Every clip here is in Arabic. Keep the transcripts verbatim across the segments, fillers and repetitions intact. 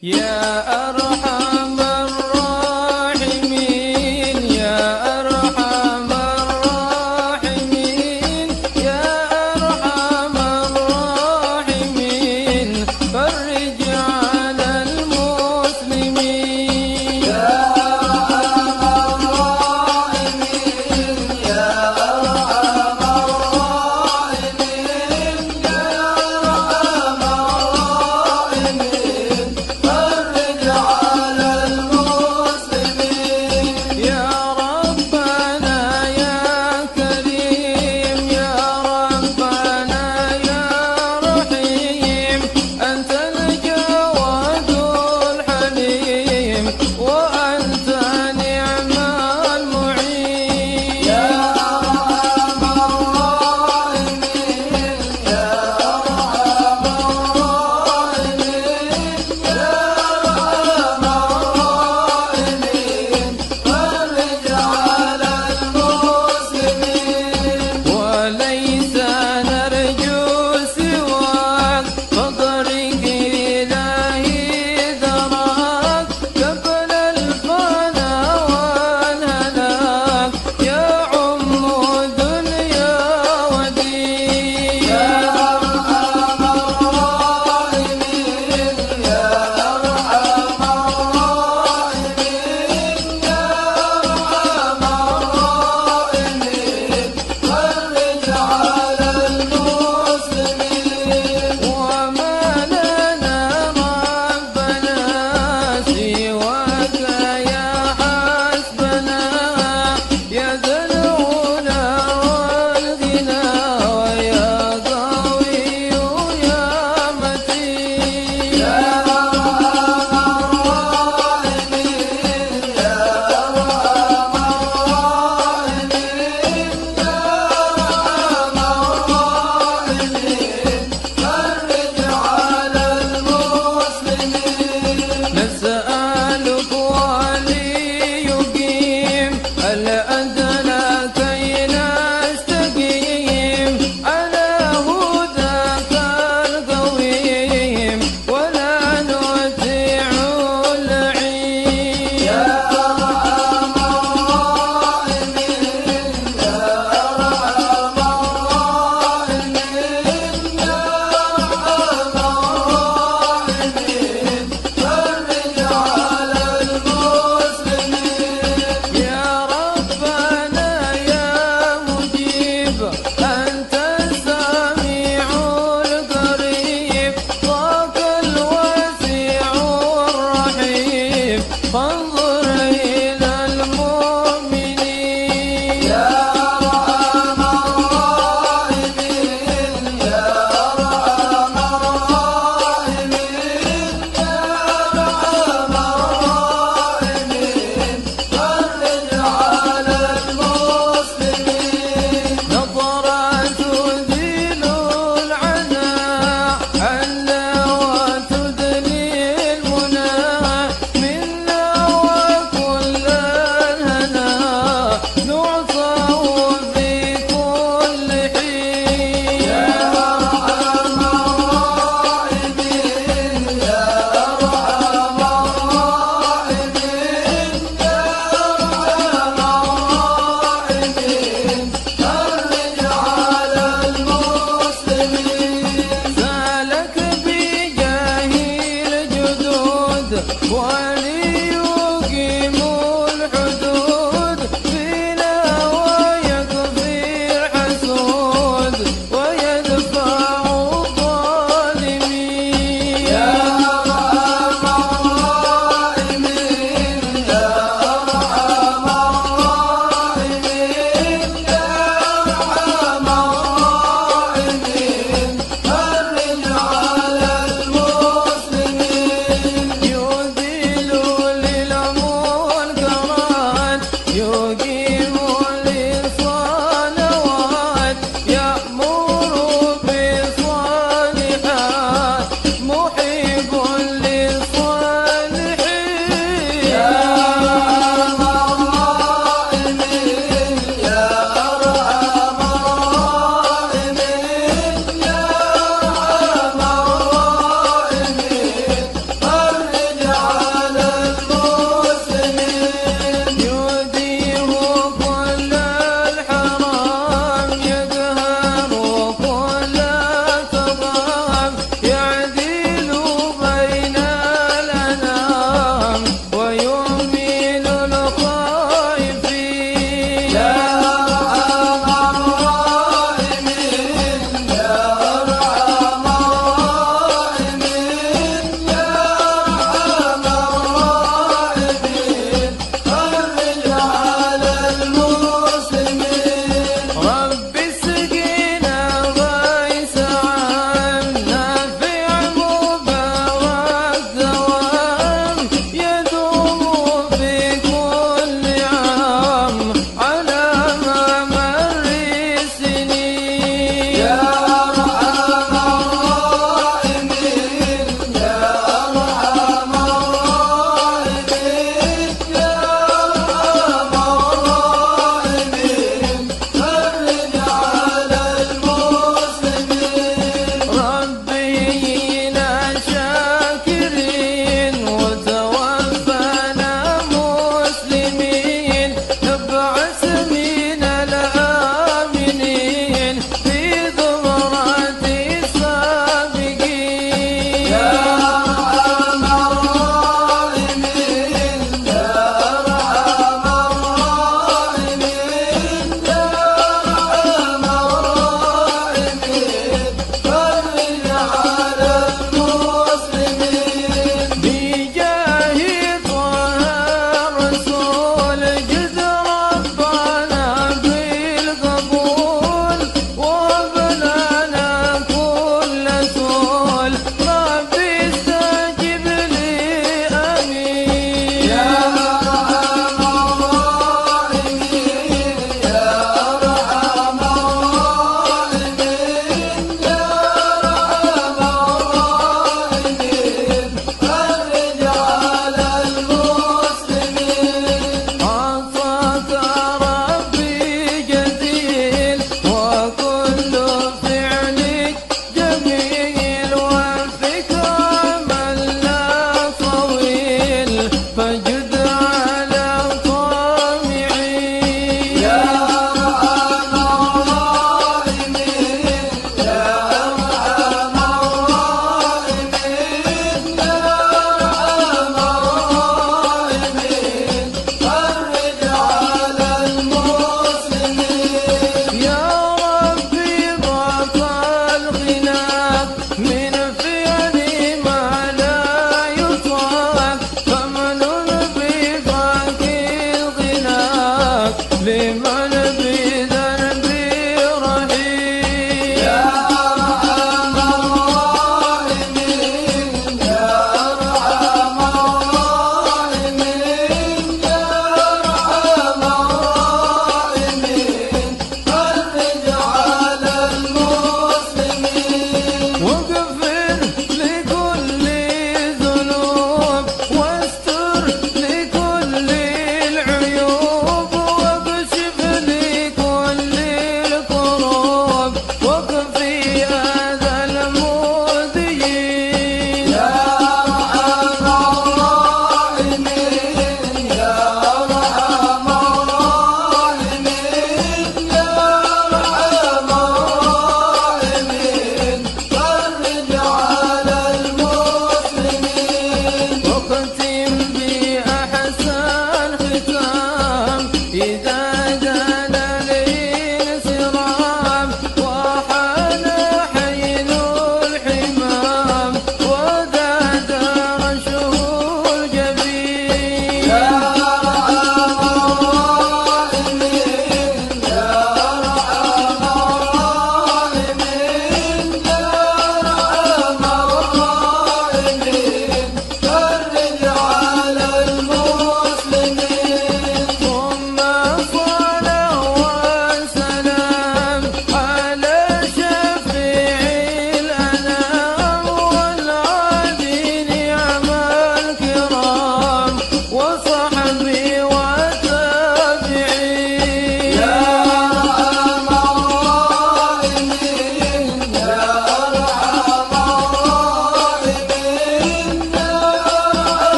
يا أرحم الراحمين يا أرحم الراحمين يا أرحم الراحمين فرج على المسلمين يا أرحم الراحمين يا أرحم الراحمين يا أرحم الراحمين فرج على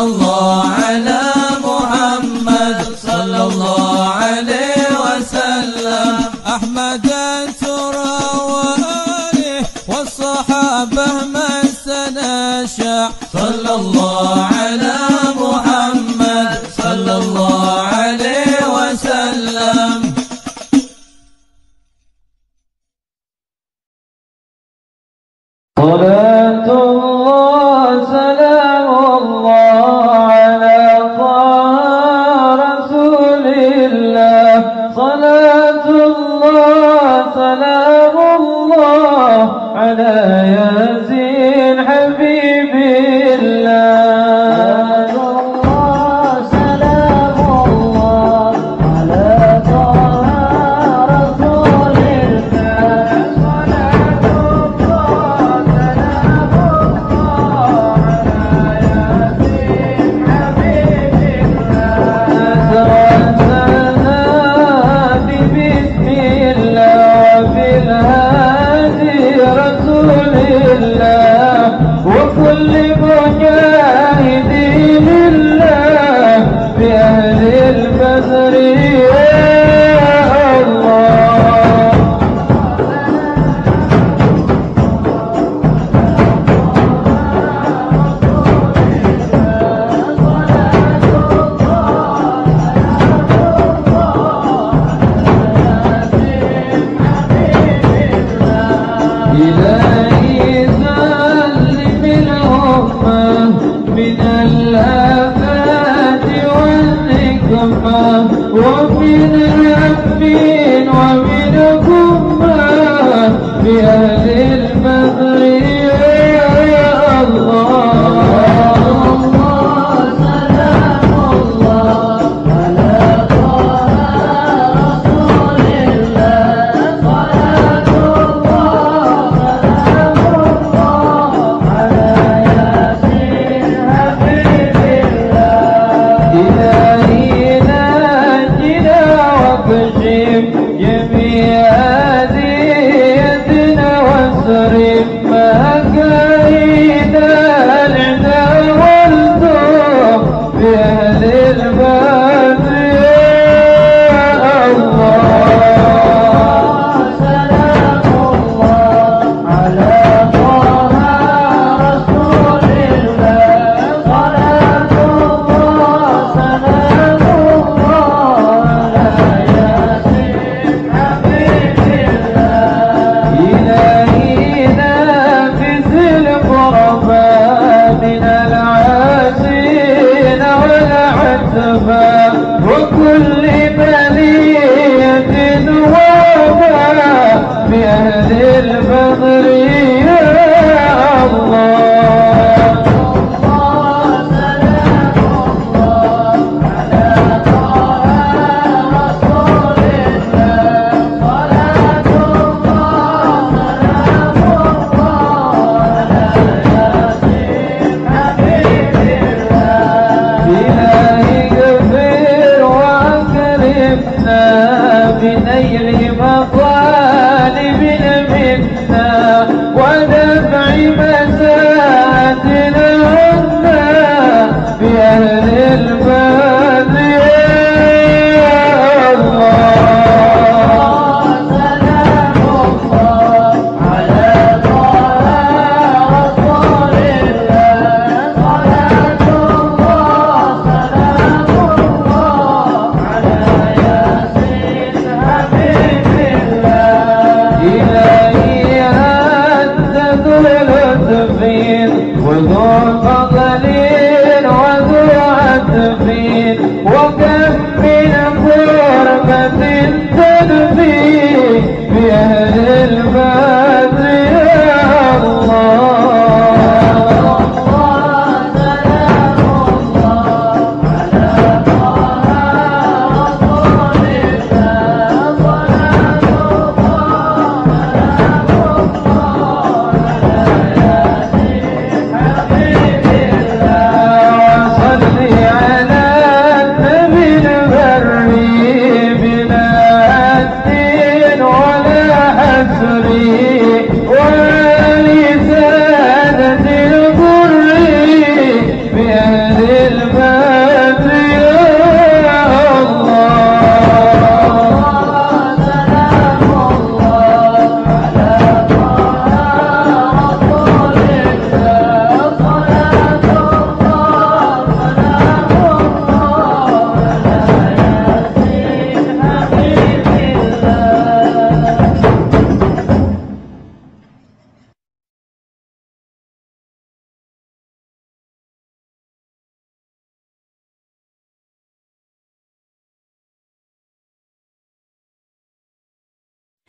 الله على محمد صلى الله عليه وسلم أحمد الترى وآله والصحابة من سنشاع صلى الله على محمد صلى الله عليه وسلم صلاة الله سلام الله على طه رسول الله صلاة الله سلام الله على ياسين حبيب الله سلام الله على طه رسول الله صلاة الله سلام الله على ياسين حبيب الله توسلنا ببسم الله وبالهادي رسول الله وكل مجاهد لله بأهل البدر يا الله إلهي سلم الأمة من الآفات والنقمة ومن هم ومن غمة بأهل البدر يا الله سلام الله على طه رسول الله صلاة الله سلام الله على ياسين حبيب الله إلهي ناجنا واكشف جميع أذيتنا واصرف مكايدنا العدا والذوق بأهل البدر يا الله سلام الله على طه رسول الله صلاة الله سلام الله على ياسين حبيب الله إلهي نافذ القربى من العاسين والعتبى وكل بلية وباء بأهل البدر يا الله سلام الله على طه رسول الله صلاة الله سلام الله على ياسين حبيب الله إلهي اغفر واكرمنا بنيل مطالبنا منا ودفع مساتنا عنا بأهل البدر يا الله سلام الله على طه رسول الله صلاة الله سلام الله على ياسين حبيب الله إلهي أنت ذو لطف وذو فضل وذو عطف وكم من قربة تنفي بأهل البدر يا الله سلام الله على طه رسول الله صلاة الله سلام الله على ياسين حبيب الله صل على النبي البري بلا الدين ولا حسري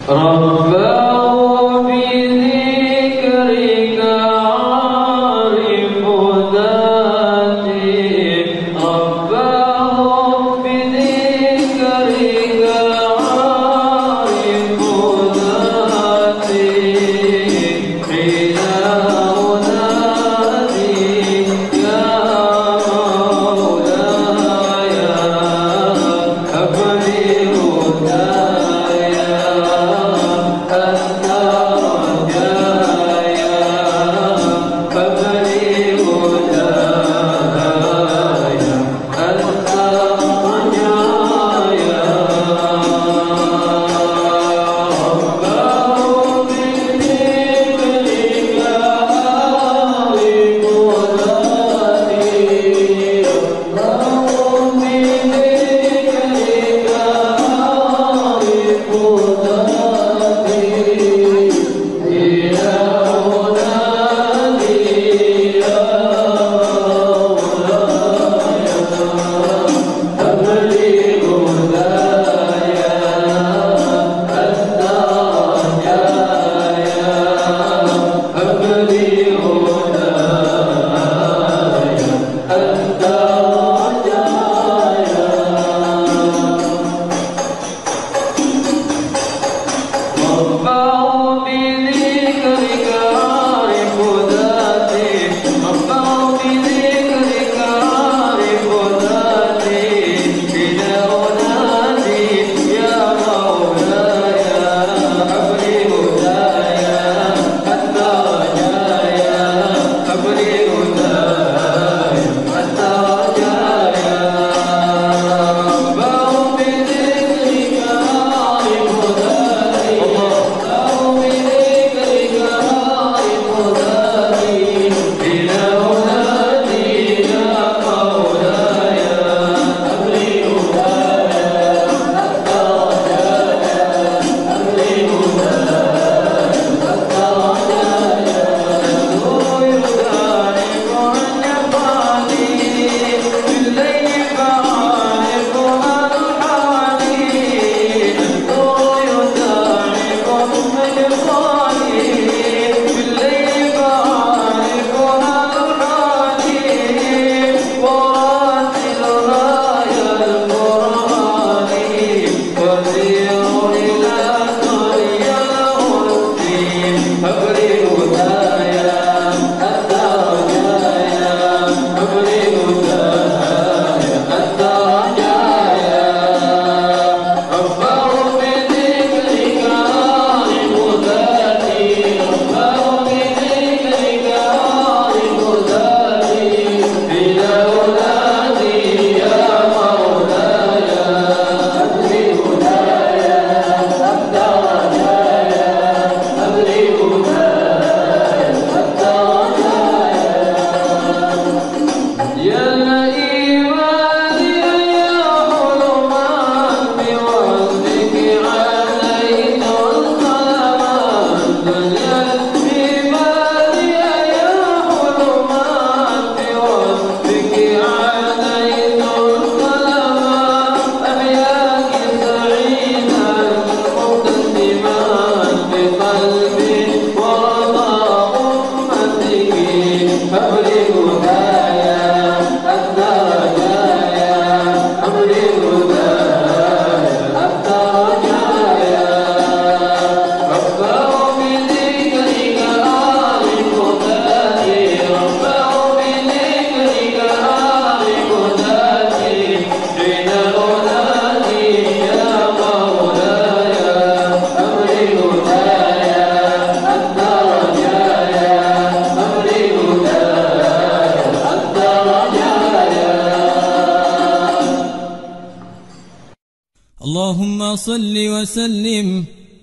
اللهم صل وسلم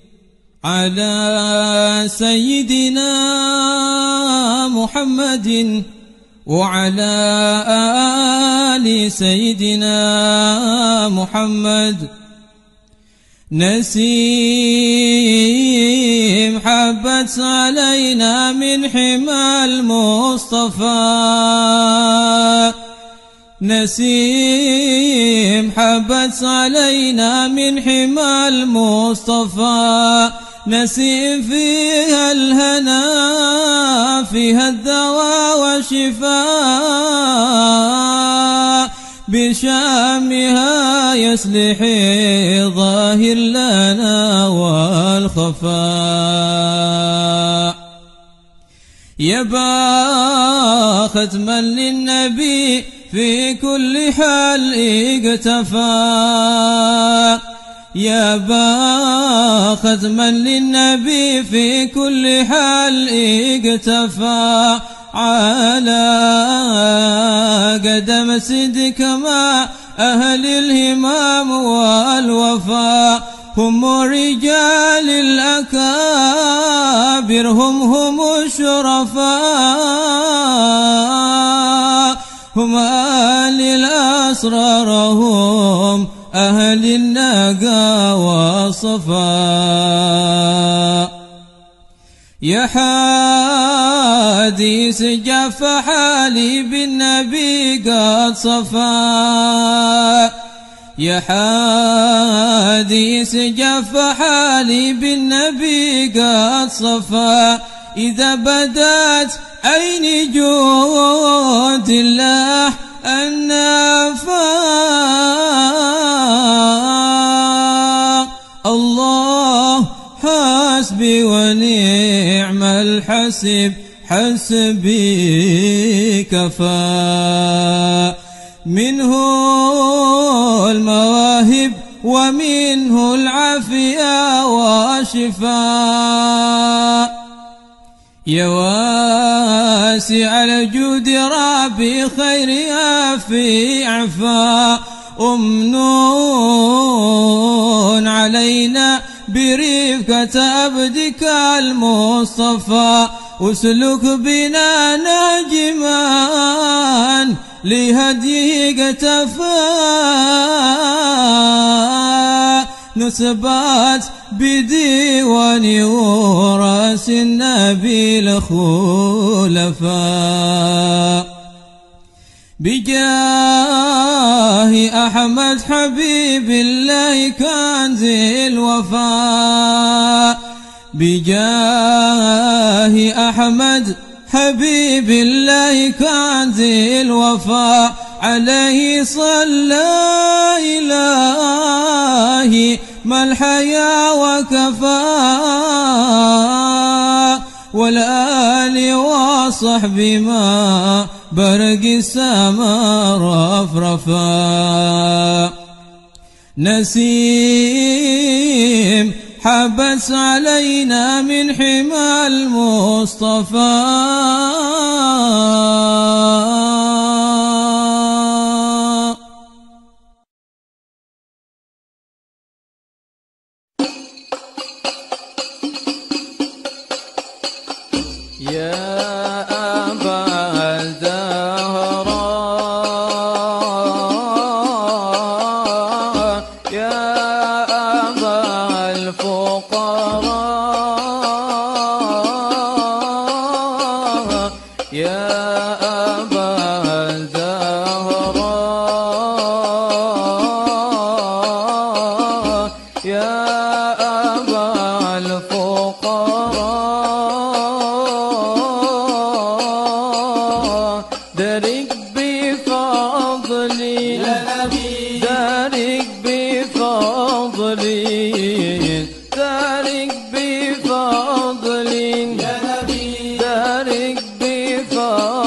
على سيدنا محمد وعلى آل سيدنا محمد. نسيم حبت علينا من حمى المصطفى، نسيم حبت علينا من حمى المصطفى، نسيم فيها الهنا، فيها الدواء والشفاء، بشامها يصلح الظاهر لنا والخفاء. يبا ختما للنبي في كل حال اقتفى، يبا ختما للنبي في كل حال اقتفى، على قدم صدق مع أهل الهمام والوفاء، هم رجال الأكابر، هم هم الشرفاء، هم أهل الأسرار، هم أهل النقى والصفاء. يا حديث جف حالي بالنبي قد صفا، يا حديث جف حالي بالنبي قد صفا، إذا بدت عيني جود الله النفاق، الله حسبي ونعم الحسب، حسبي كفى، منه المواهب ومنه العافية والشفاء. يا واسع الجود ربي خيرها في عفاء، أمنون علينا برفقة عبدك المصطفى، واسلك بنا ناجما لهديه اقتفى، نثبت بديوان وراس النبي الخلفاء، بجاه أحمد حبيب الله كنز الوفاء، بجاه أحمد حبيب الله كنز الوفاء، عليه صلى إلهي ما الحيا وكفى، والآل وصحب ما برق السماء رفرفا. نسيم حبت علينا من حمى المصطفى، يا أبا الزهراء، يا أبا الفقراء، يا أبا الزهراء، يا أبا الفقراء، دارك بفضلي يا نبي، دارك بفضلي، دارك بفضلي يا نبي، دارك بفضلي.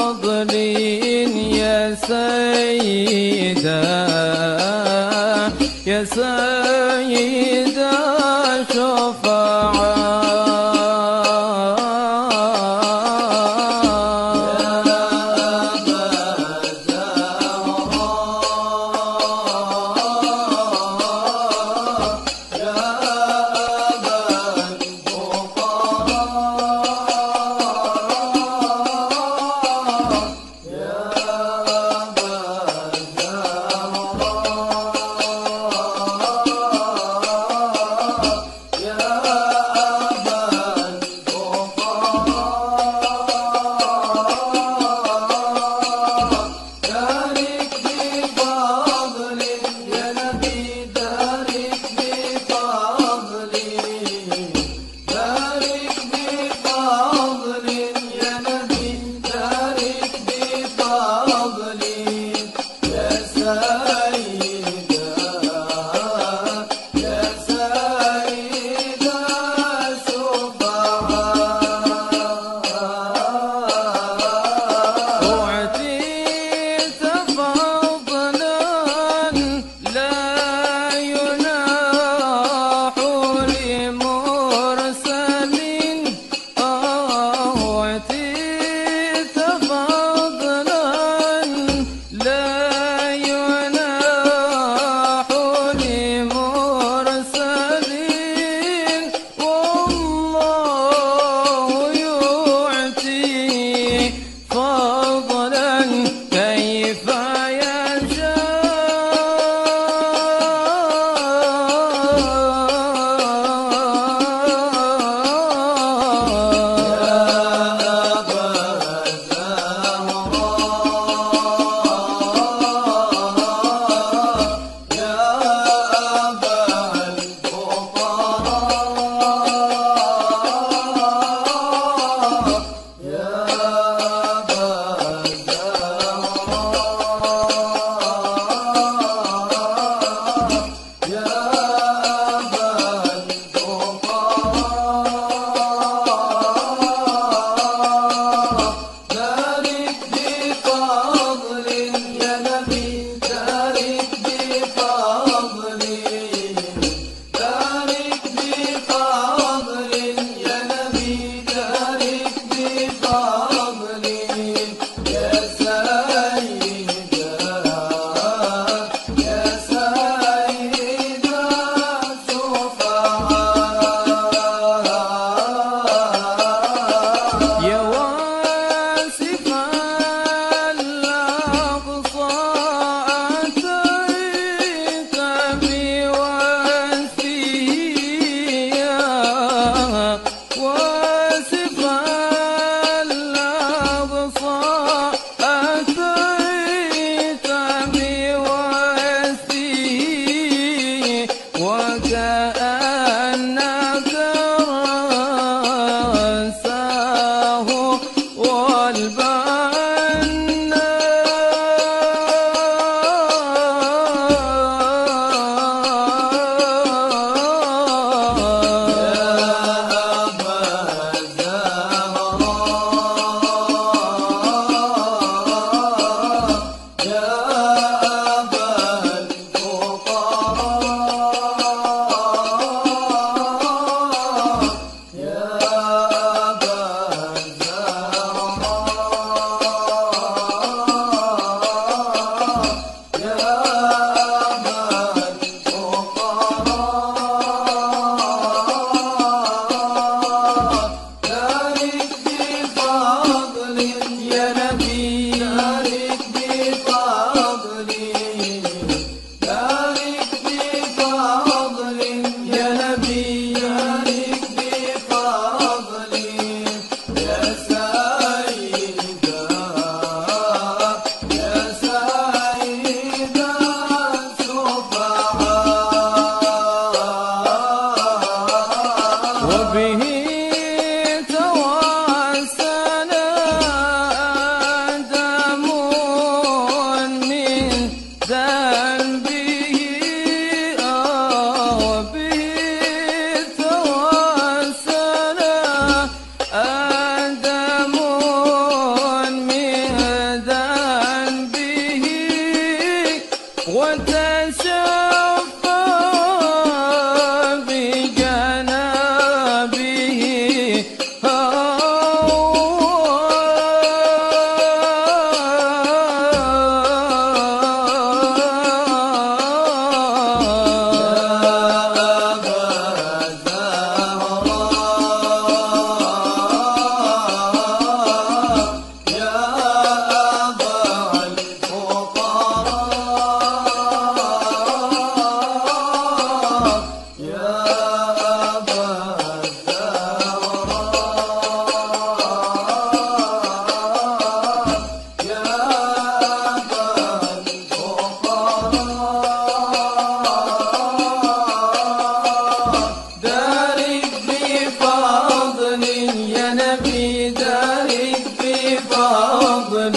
دارك بفضل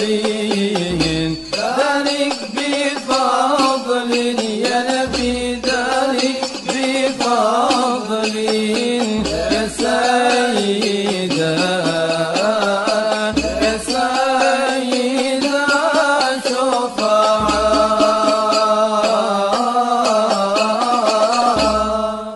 دارك بفضل يا نبي دارك بفضل يا سيدة يا سيدة شفعاء.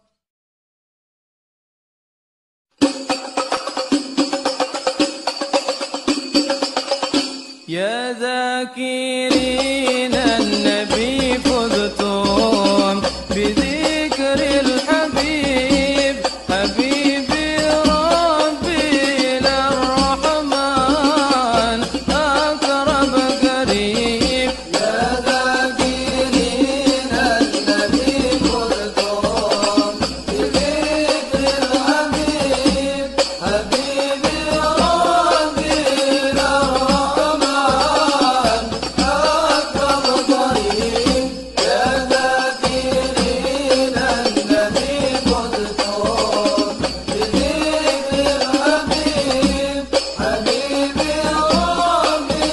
يا ذاكرين النبي فزتم بذكر الحبيب حبيبي ربي للرحمن أقرب قريب. يا ذاكرين النبي فزتم بذكر الحبيب حبيبي ربي للرحمن أقرب قريب. يا ذاكرين النبي فزتم بذكر الحبيب حبيبي ربي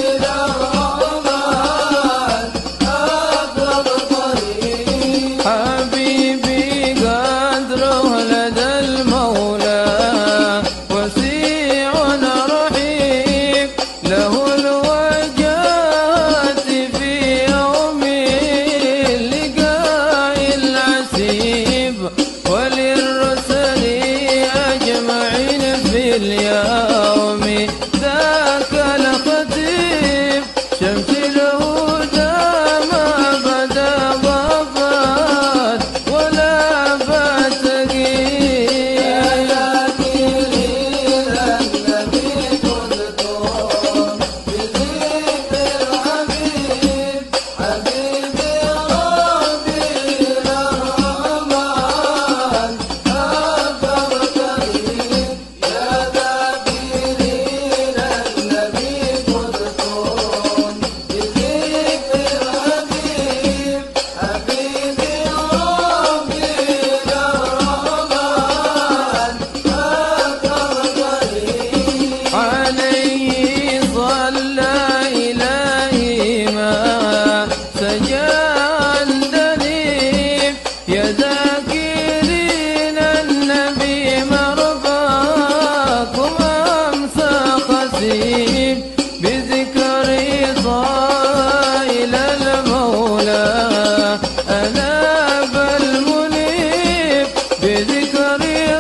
للرحمن أقرب قريب. حبيبي قدره لدى المولى وسيع رحيب له الوجهات في يوم اللقاء العسيب وللرسل أجمعين في اليوم ذاك الخطيب. شمس الهدى ما بدا ضفت ولا بتقيب. يا ذاكرين النبي فزتم بذكر الحبيب حبيبي ربي للرحمن أقرب قريب. يا ذاكرين النبي فزتم بذكر الحبيب حبيبي ربي للرحمن أقرب قريب. عليه صلى إلهي ما سجان دنيب. يا ذاكرين النبي مرضاكم أمسى خسيب بذكر صائل المولى أناب المنيب. بذكر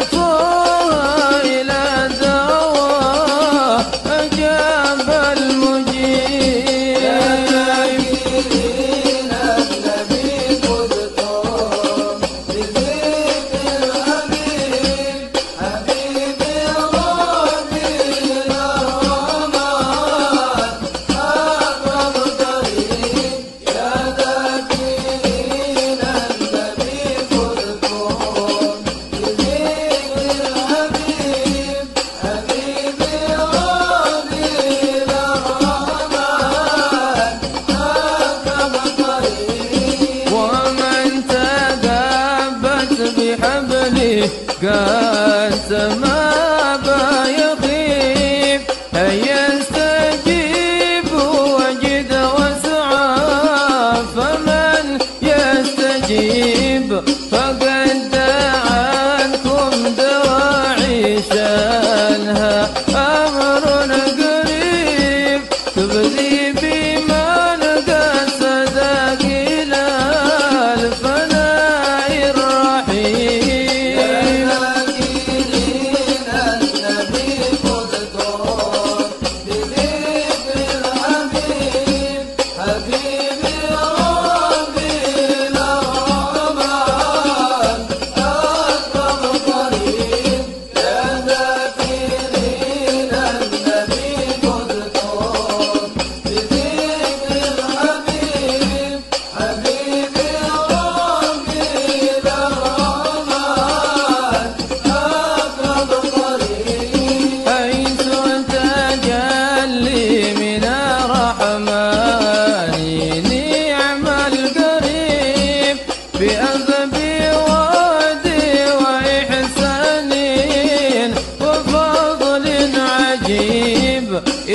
صائل الدواء أجاب المجيب. يا ذاكرين النبي فزتم بذكر الحبيب حبيبي ربي للرحمن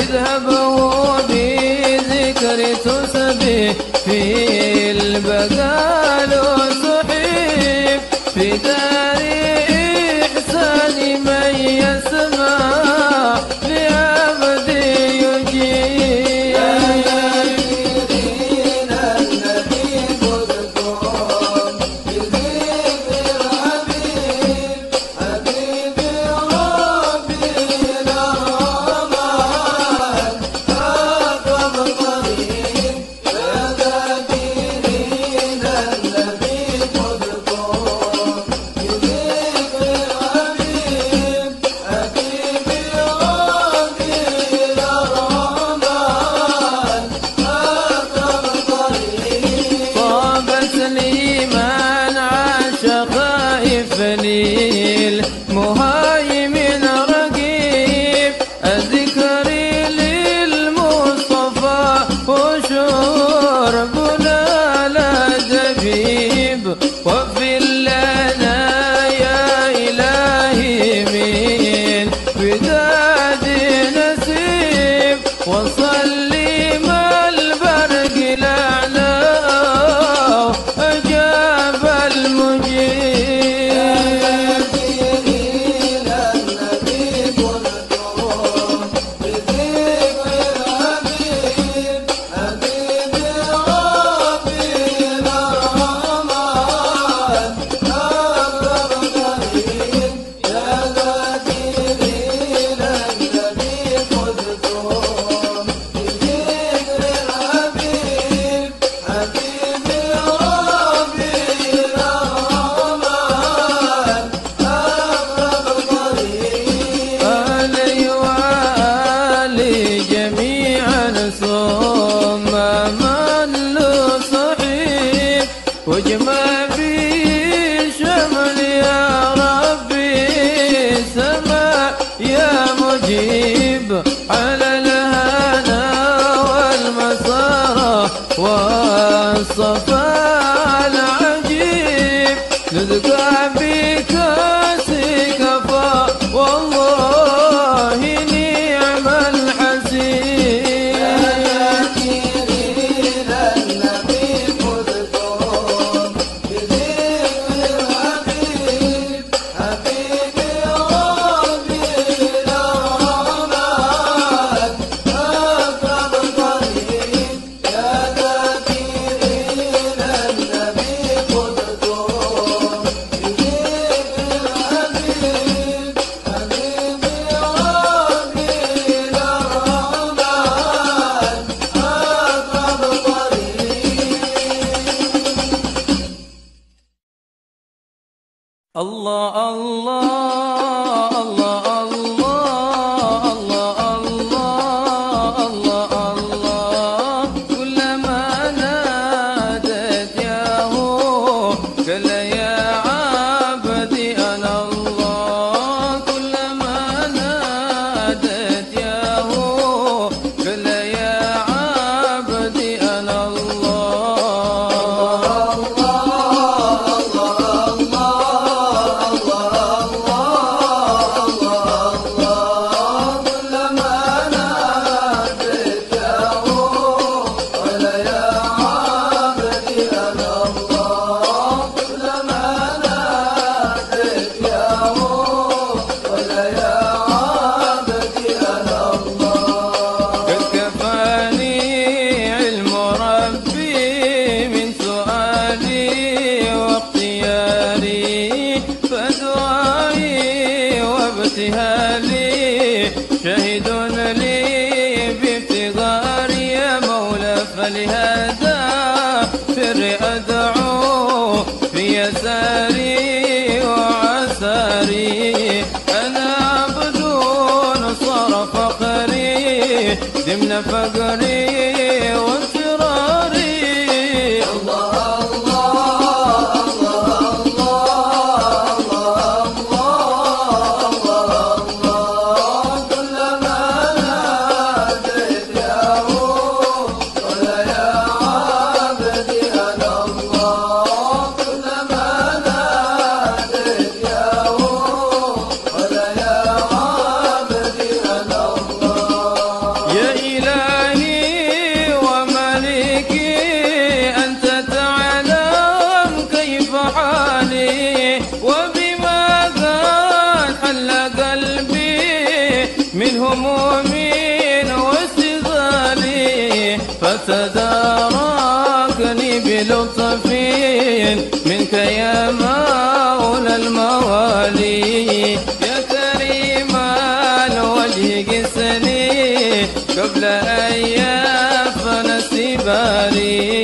اذهبوا بذكر تسبح في البقال سحيب في دار إحسان من يسمع لعبد يجيب. يا ذاكرين النبي خذكم بذكر الحبيب حبيب ربي الرحمن أقرب قريب. يا ذاكرين النبي خذكم بذكر الحبيب حبيب ربي الرحمن أقرب قريب. طابت لي من عاش خائف للمهيمن رقيب الذكر للمصطفى وشربنا لا دبيب. واغفر لنا يا إلهي من وداد نسيب وصلي ما البرق لعناه أجاب المجيب. ذاكرين النبي خذكم بذكر الحبيب حبيب ربي الرحمن أقرب قريب. يا ذاكرين النبي خذكم بذكر الحبيب حبيب ربي الرحمن أقرب قريب. علي وآلي جميعا ثم من له صحيح واجمع في شمل يا ربي سما يا مجيب على الهنا والمسارة والصفاء العجيب نذكى بكاس كفى والله نعم الحسيب. يا ذاكرين النبي خذكم بذكر الحبيب حبيب ربي الرحمن أقرب قريب. يا ذاكرين النبي خذكم بذكر الحبيب حبيب ربي الرحمن أقرب قريب. الله الله الله الله الله الله الله كلما نادت ياه قال يا عبدي أنا الله. كلما نادت ياه قال يا عبدي أنا الله. قد كفاني علم ربي من سؤالي واختياري فدعائي وابتهالي شهد لي بافتقاري يا مولى فلهذا سر أدعو في يساري وعساري. أنا عبد صار فقري ضمن فقري وانفراري. الله الله الله الله الله الله الله كلما ناديت يا قل يا عبدي أنا الله. كلما ناديت يا قل يا عبدي أنا الله. من واستغلالي فتداركني بلطف منك يا مولى الموالي يا كريم الوجه قسني قبل أن يفن سبالي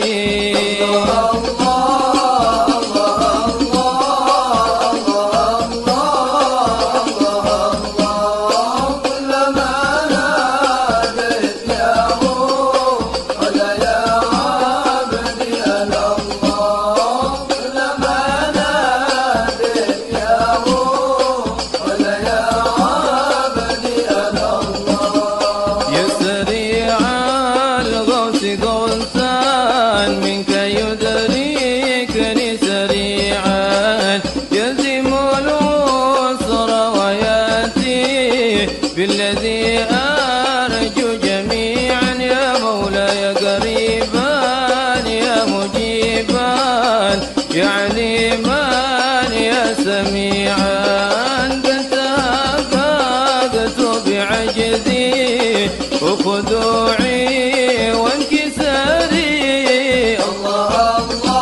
بالذي أرجو جميعا يا مولاي قريبا يا مجيبا يا عليما يا سميعا قد تحققت بعجزي وخضوعي وانكساري الله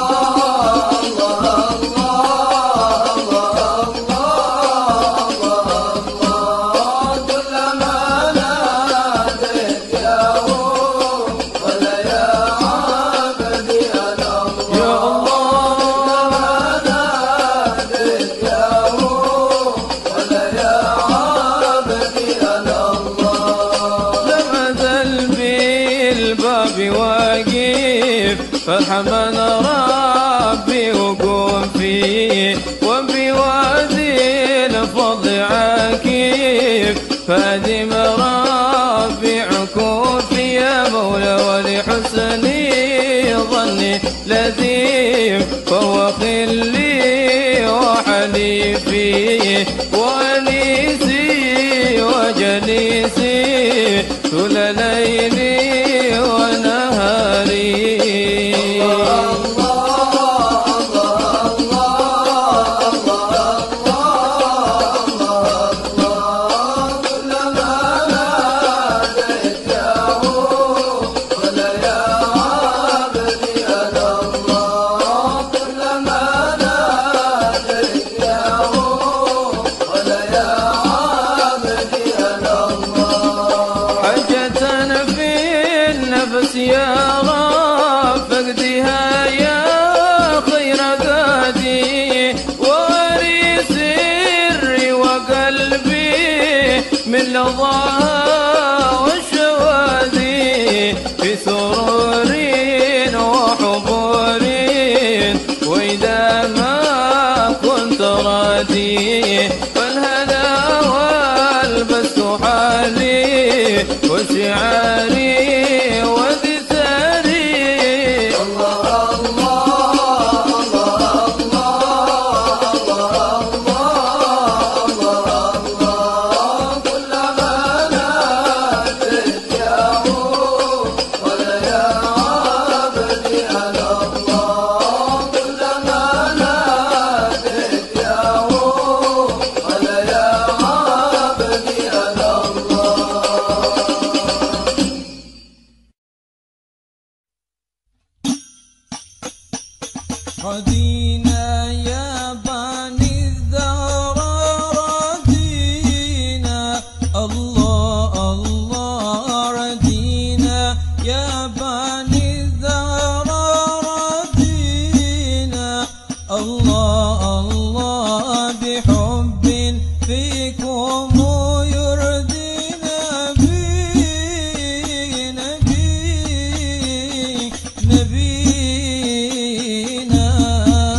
فارحمن ربي وقوم فيه وبوادي الفضل عكيف فادم ربي عكوفي يا مولى ولحسن ظني لذيذ فهو خلي وحليفي وانيسي وجليسي طول ليلي ونهاري يا رب فقدها يا خير قادي وري سري وقلبي من لظاها والشوادي في سرور وحبور وإذا ما كنت راضي فالهدى والبس حالي وشعاري رضينا يا بني الزهراء رضينا الله الله رضينا يا بني الزهراء رضينا الله الله بحب فيكم يرضينا بي نبي نبينا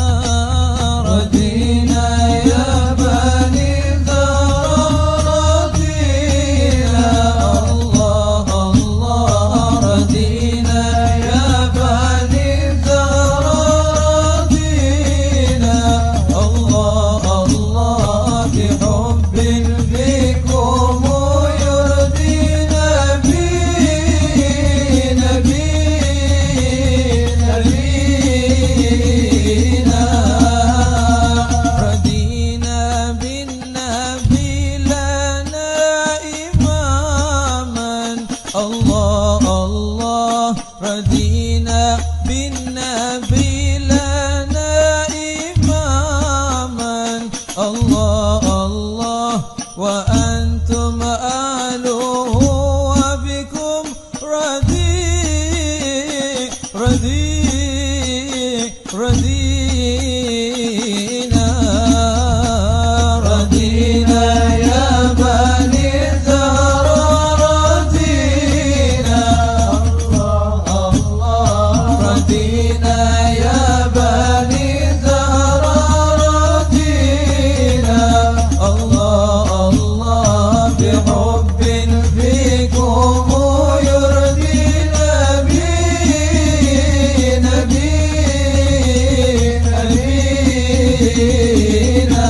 الله الله رضينا بالنبي لنا إماما الله الله وأنتم أهله وبكم رضي رضي رضينا رضينا يا بني الزهراء رضينا الله الله رضينا يا بني الزهراء رضينا الله الله بحب فيكم يرضي نبي نبي نبينا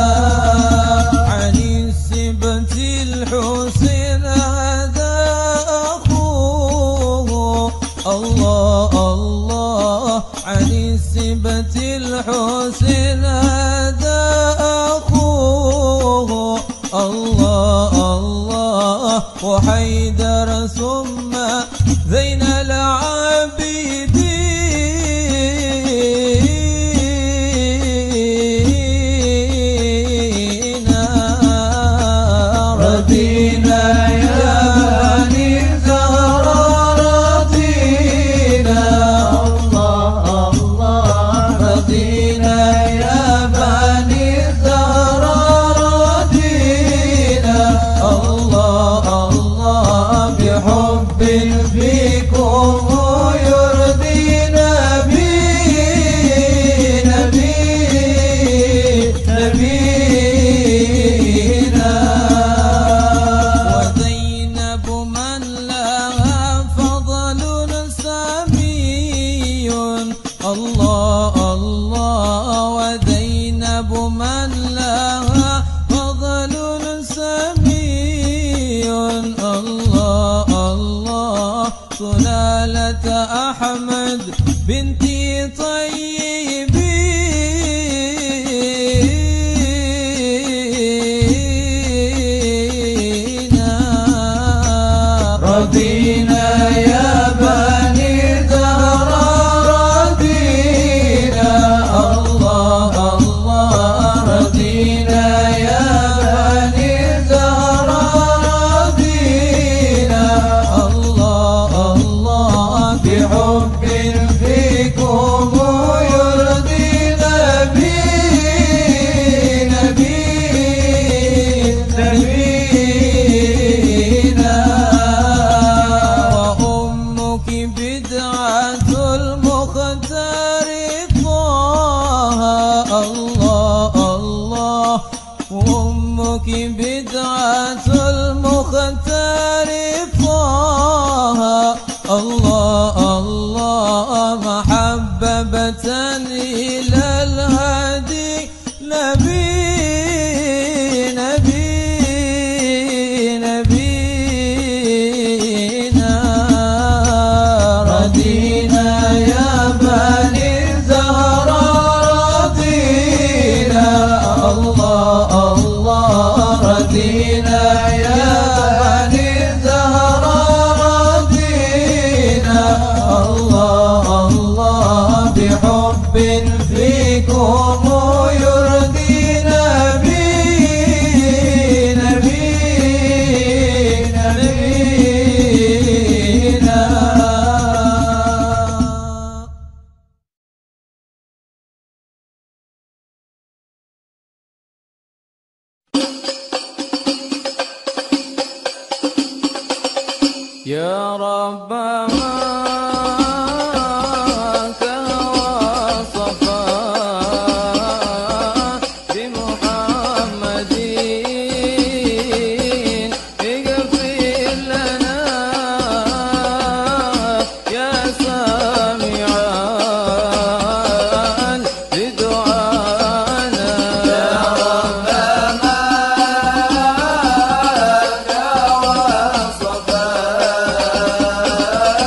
عن السبت الحسين هذا أخوه الله الله عن السبت الحسين هذا أخوه الله الله وحيدر ثم زين العابدين رضينا يا بني الزهراء رضينا الله الله رضينا يا بني الزهراء رضينا الله الله بحب فيكم يرضي نبي نبي نبينا وزينب من لها فضل سمي الله الله وزينب من لها فضل سمي الله الله سلالة أحمد بنت طيبين رضينا يا بني الزهراء رضينا الله الله رضينا يا بني الزهراء رضينا الله الله بحب فيكم يرضي نبي نبي نبينا وأمك بدعة المختار طه الله الله وأمك بدعة المختار طه الله الله محببة إلى الهادي نبي نبي نبينا رضينا يا بني الزهراء رضينا الله الله رضينا يا بني الزهراء رضينا الله الله بحب فيكم يرضي نبي نبي نبينا يا رب معك وصفا بمحمد اغفر لنا يا سامعا لدعانا يا رب معك وصفا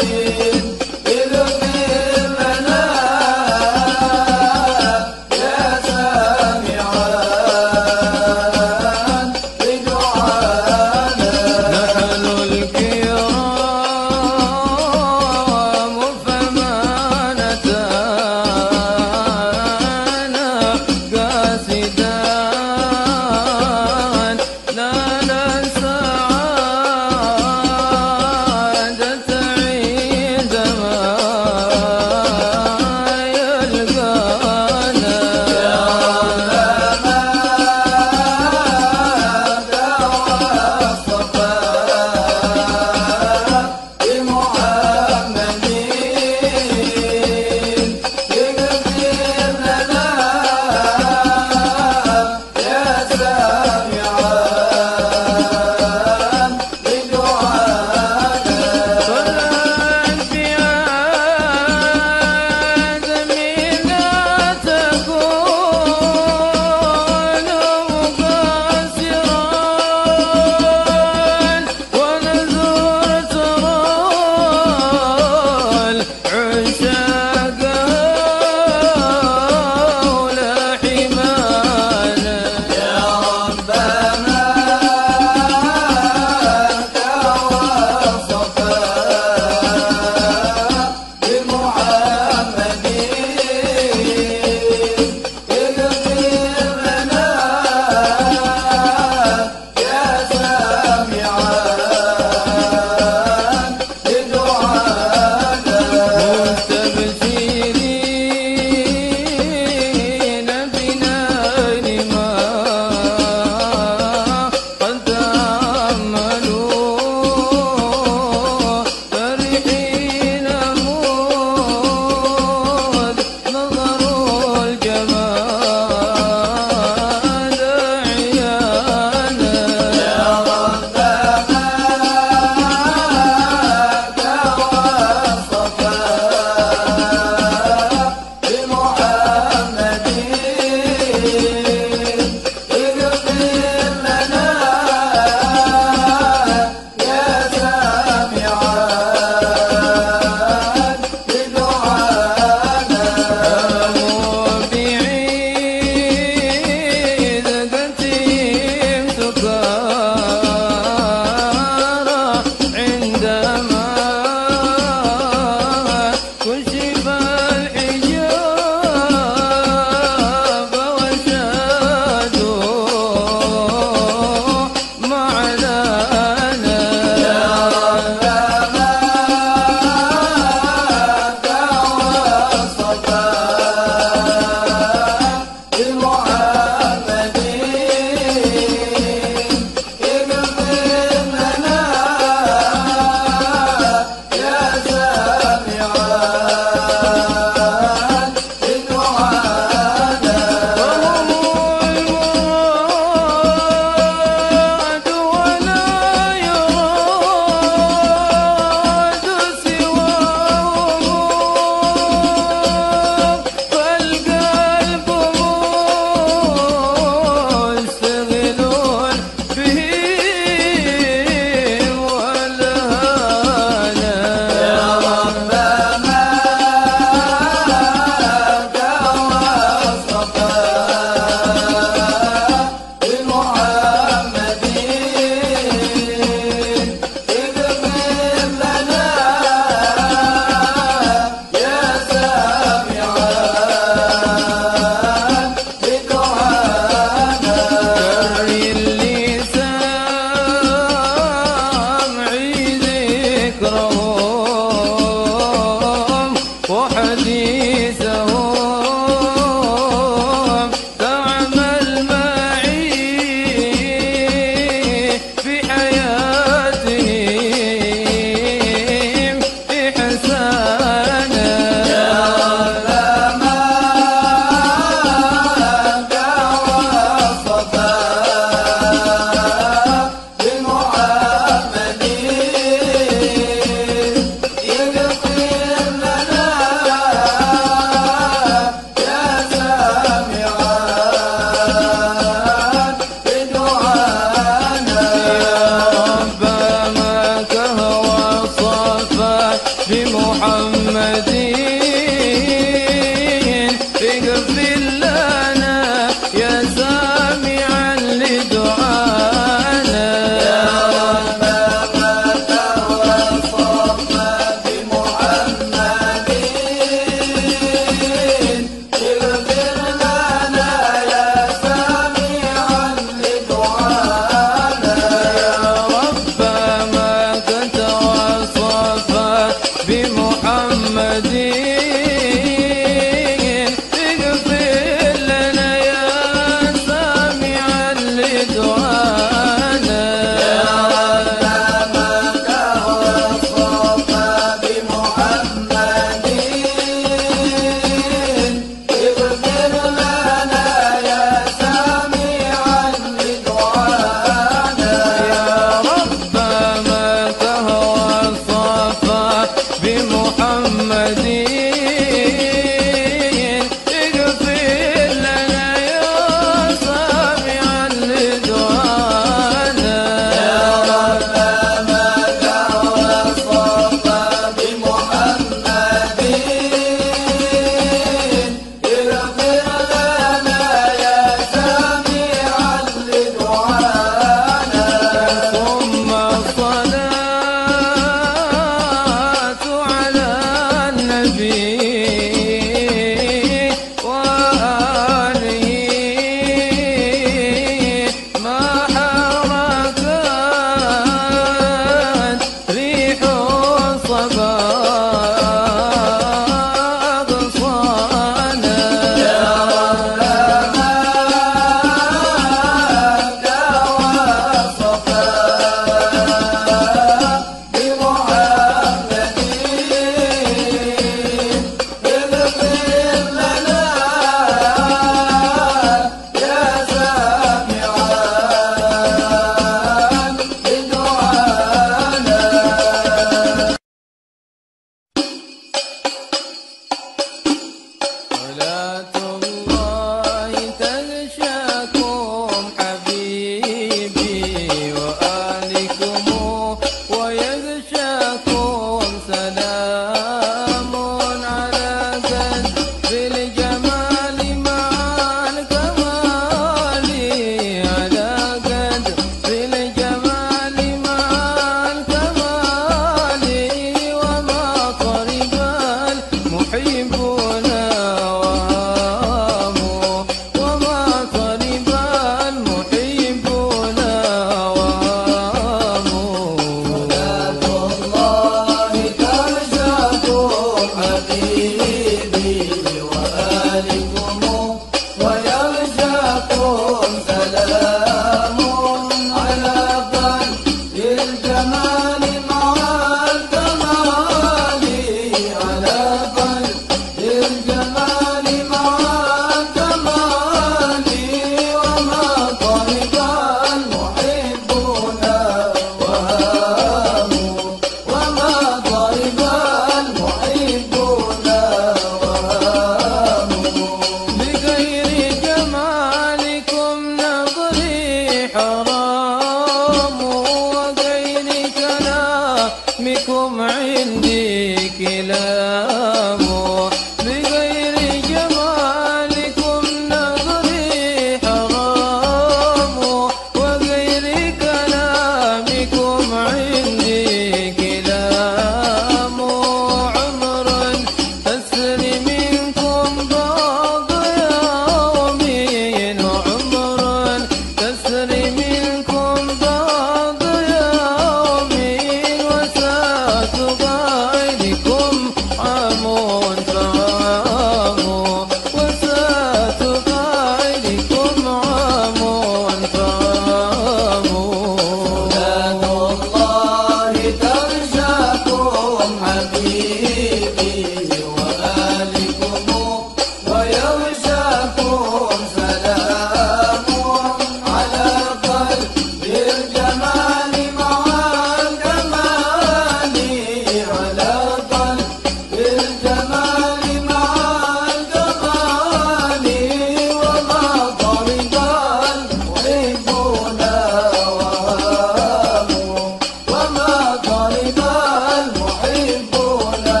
المحبون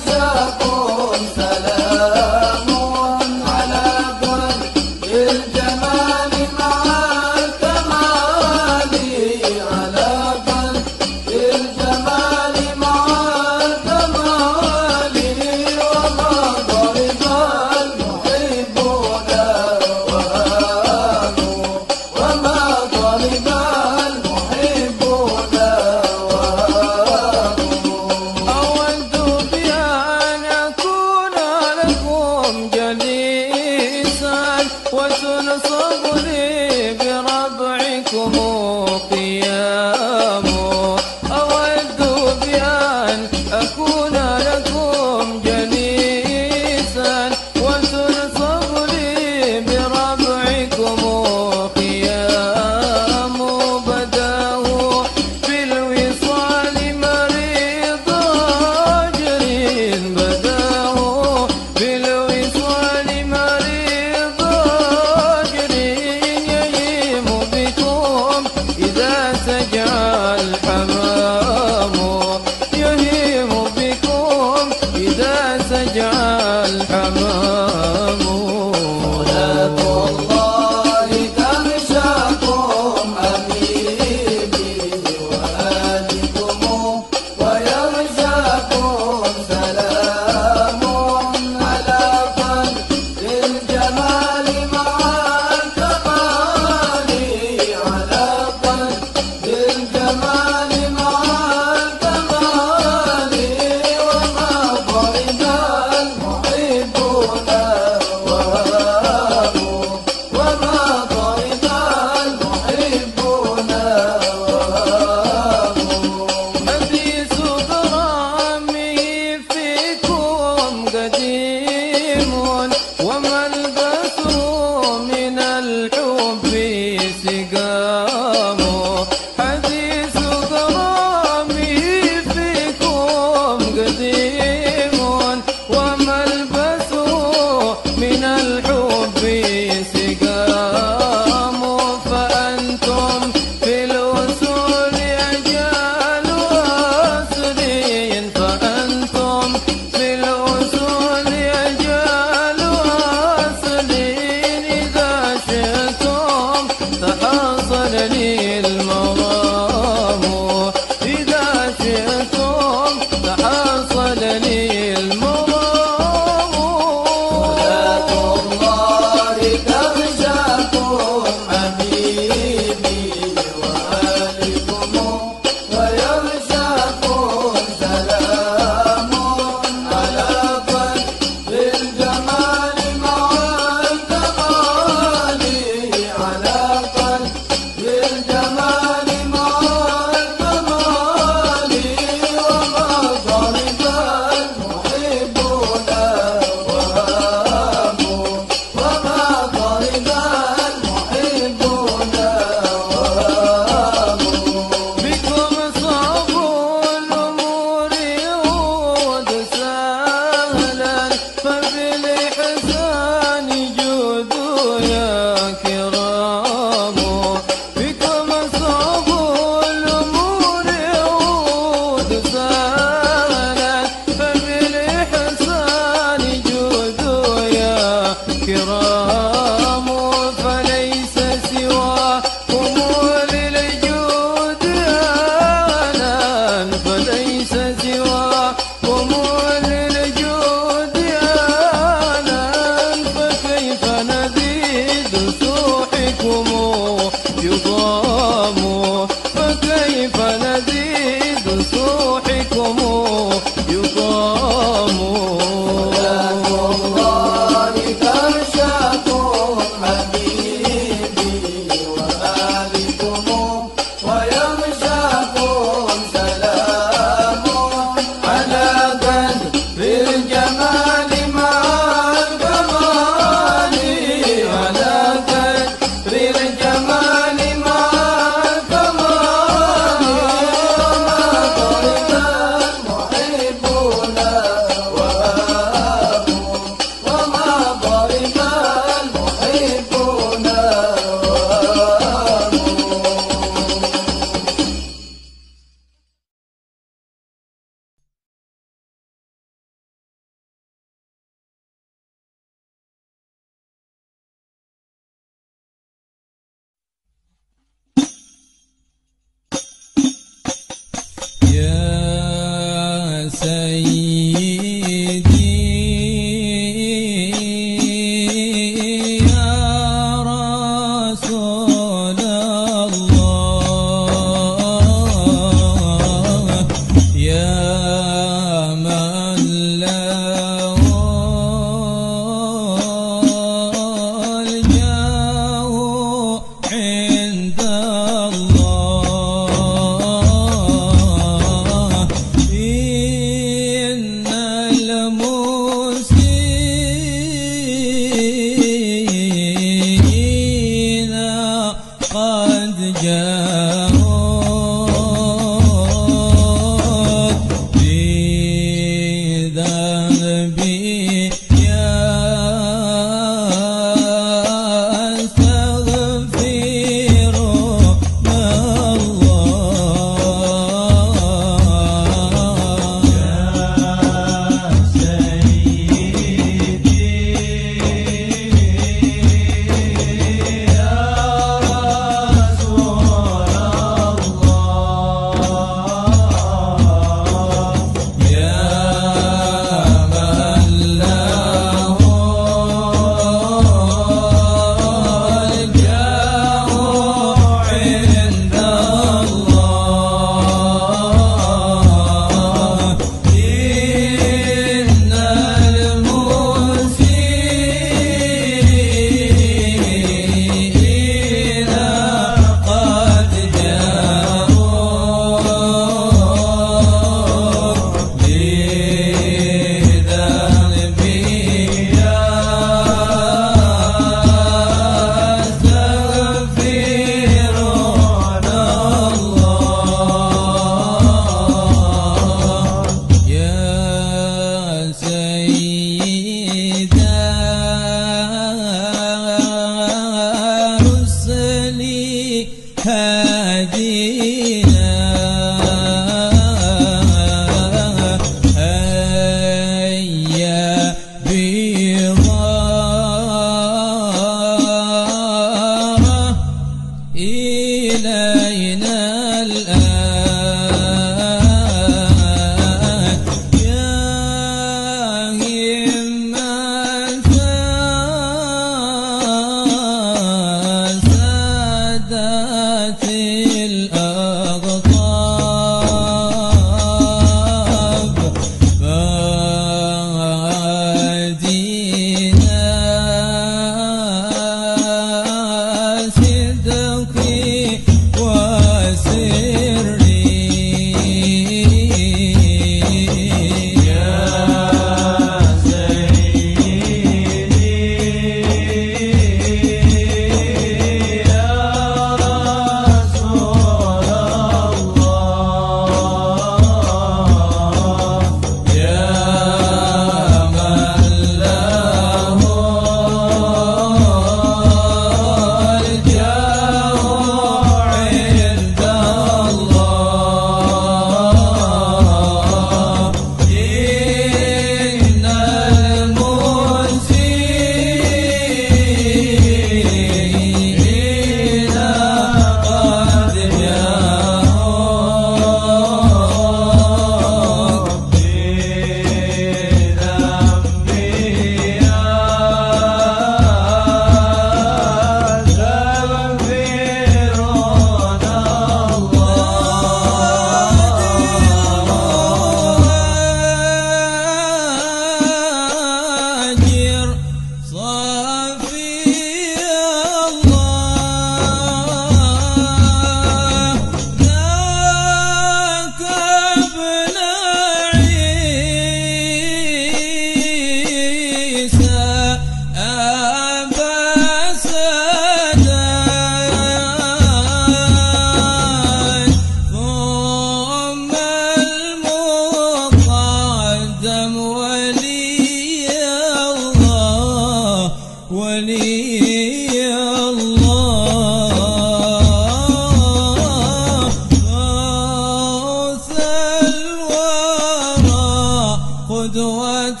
قدوة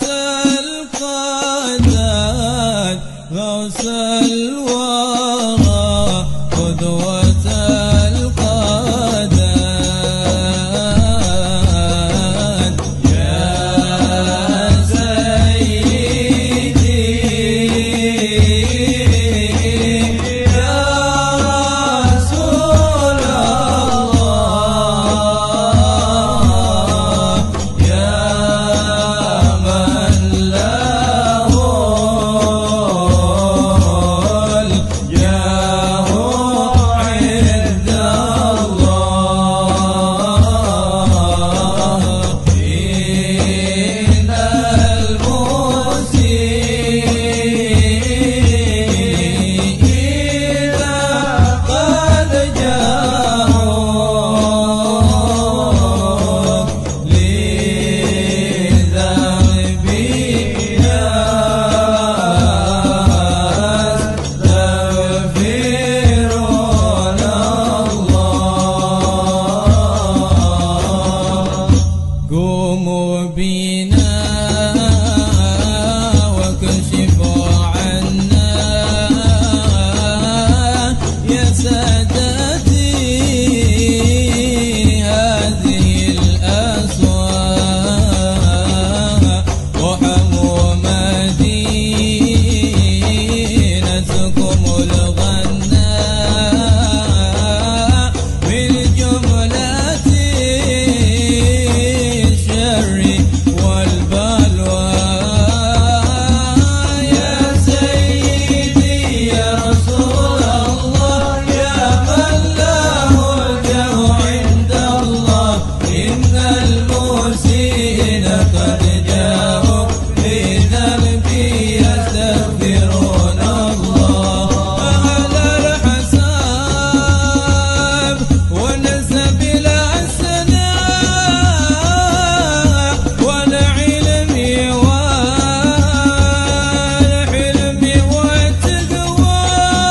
القادات غوث الورى قدوة القادات يا سيدي يا رسول الله يا من له الجاه عند الله إن المسيء قد جاءوا لذنبي يستغفرون الله قوموا بنا وكشفوا عنا يا سادتي هذه الأسواق وحموا مدينتكم الغناء من جملة الشر والبلوى يا سيدي يا رسول الله يا من له الجاه عند الله إن المسيئين قد جاءوا لذنبي يستغفرون الله على الحساب والنسب الأسنان والعلم والحلم والتقوى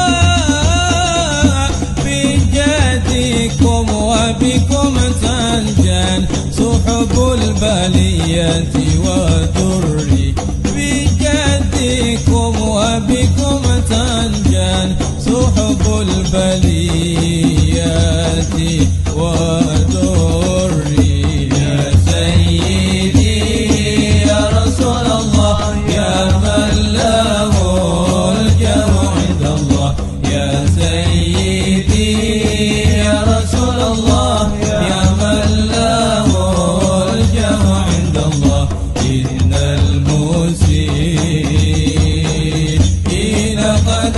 بجدكم وبكم تنجن سحب البلية ودري بجدكم وبكم تنجن سحب البلية ودري يا سيدي يا رسول الله يا من له الجاه عند الله يا سيدي يا رسول الله يا من له الجاه عند الله إن المسيئين قد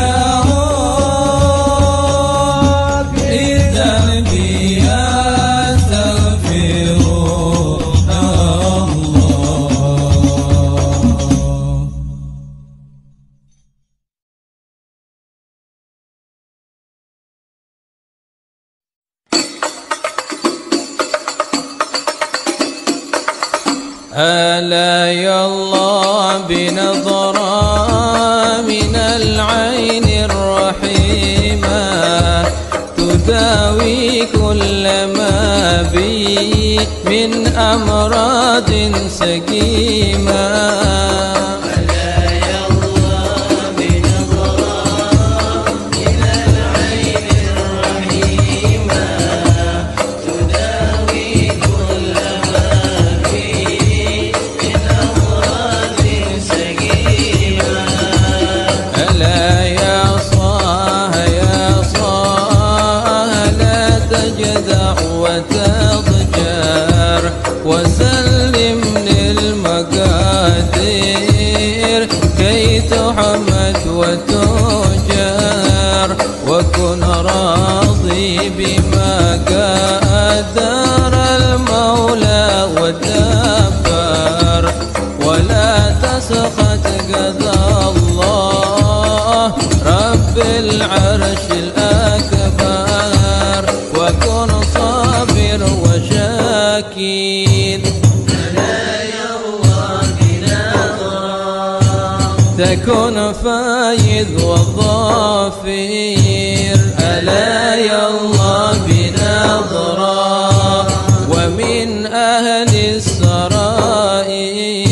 جاءوا لذنبي يستغفرون الله ألا يا الله بنظرة من العين الرحيمة تداوي كل ما بي من أمراض سقيمة ألا يا صاه يا صاه لا تجدع وتضجر وسلم للمقادير كي تحمد وتجر وكن راضي بما قدر المولى والدبر ولا تسخط قضاء الله رب العرش الأكبر وكن صابر وشاكر تكن فايز وظافر ألا يا الله بنظرة ومن أهل السرائر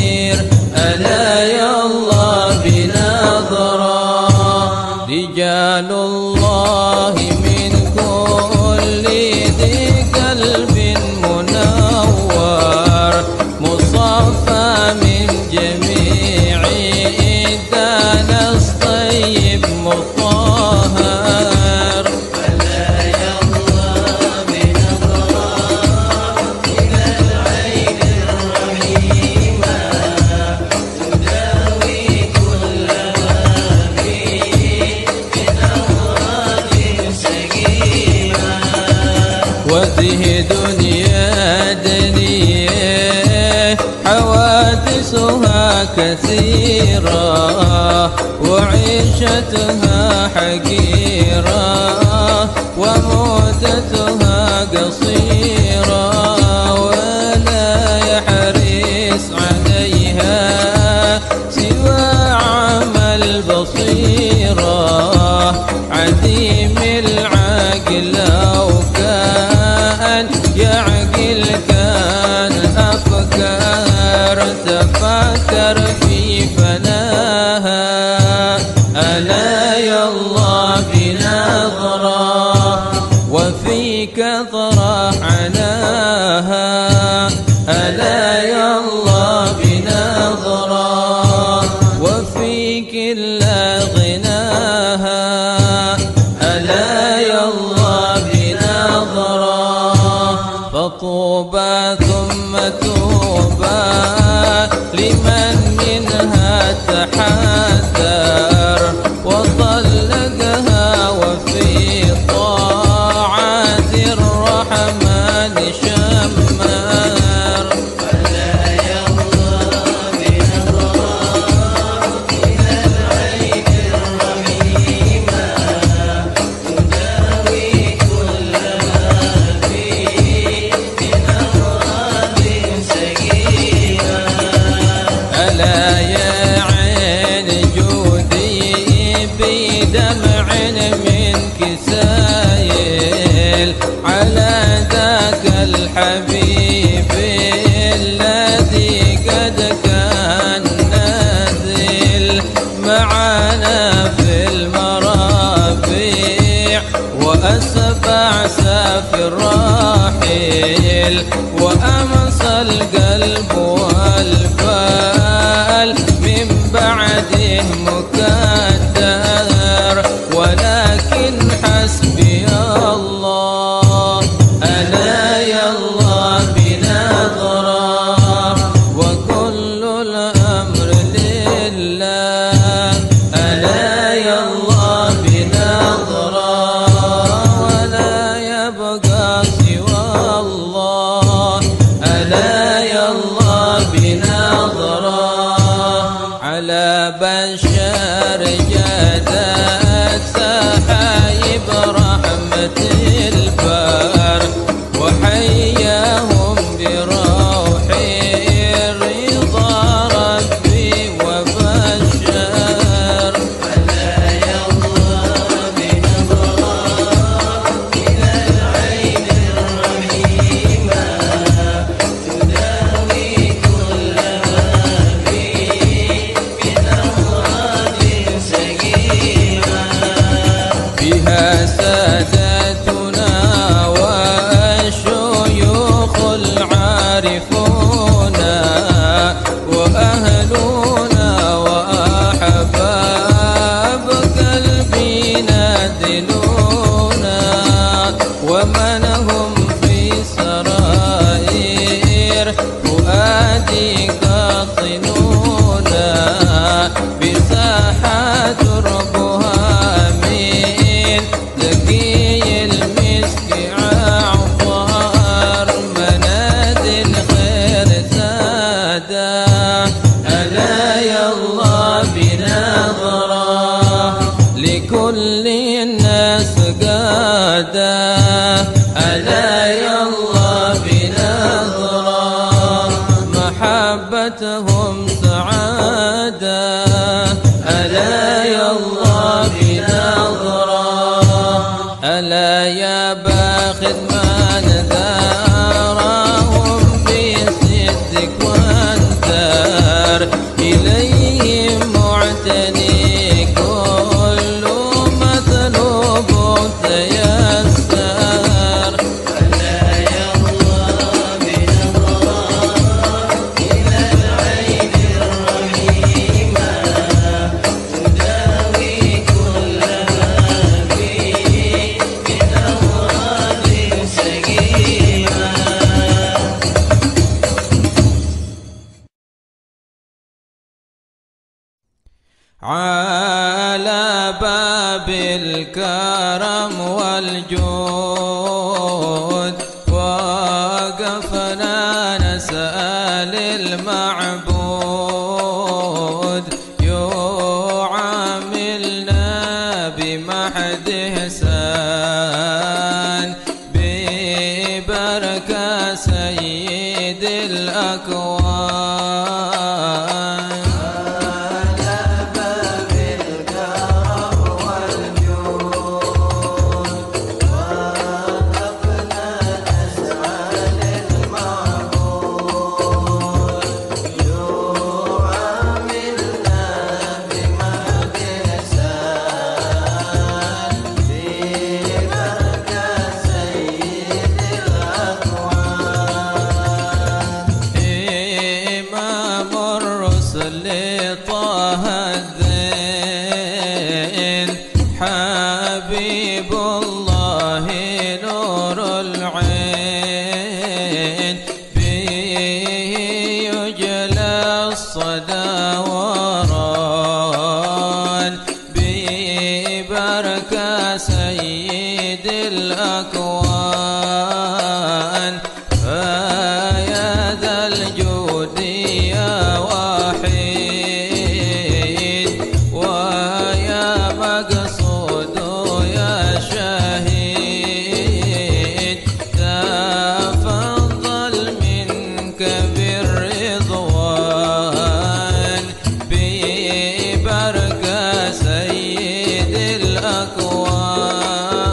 عسيرة وعيشتها حقيرة ومدتها قصيرة ولا يحرص عليها سوى عمل بصيرة عديم العقل لو كان يعقل كان أفكار تفكر في فناها ألا يالله بنظرة وفي كثرة عناها ألا يالله بنظرة وفي كل غناها ألا يالله بنظرة فطوبى ثم توبى لمن منها تحذر وطلقها وفي طاعات الرحمن شمر ألا يالله بنظرة إلى العين الرحيمة تداوي كل ما فيه من أمراض سقيمة ألا يا عين جودي بدمع منك سايل على ذاك الحبيب الذي قد كان نازل معنا في المرابيع وأسبع سافر راحل وأمسى القلب والبال من بعده مكدر ولكن حسبي الله ألا يالله بنظرة وكل الأمر لله ألا يالله بنظرة ولا يبقى سوى الله ألا يالله بنظرة على بشر جادت سحايب رحمة البر وحياهم بروح رضا ربي وبشر ألا يالله بنظرة إلى العين الرحيمة تداوي كل ما فيه من أمراض سقيمة فيها سادتنا والشيوخ العارفون وأهلنا وأحباب قلبي نادلونا ومن هم في سرائر فؤادي قاطنونا بساحات ربها من زكي المسك عطار منادي الخير سادا ألا يالله بنظرة لكل الناس قادا ألا يالله بنظرة محبتهم سعادة ألا يالله بنظرة ألا يا باخذ من ذارهم بصدق وانتر إليهم معتني كل مطلوب تيسر ألا يالله بنظرة إلى العين الرحيمة تداوي كل ما فيه من أمراض سقيمة على باب الكرم والجود وقفنا نسأل المعبود سيد الأكوان. طه الدين حبيب الله نور العين، به يجلى الصدى وران، به بركة سيد الأكوان. فيا ذا الجود يا وحيد، ويا مقصود يا شهيد، تفضل منك بالرضوان، ببركة سيد الأكوان.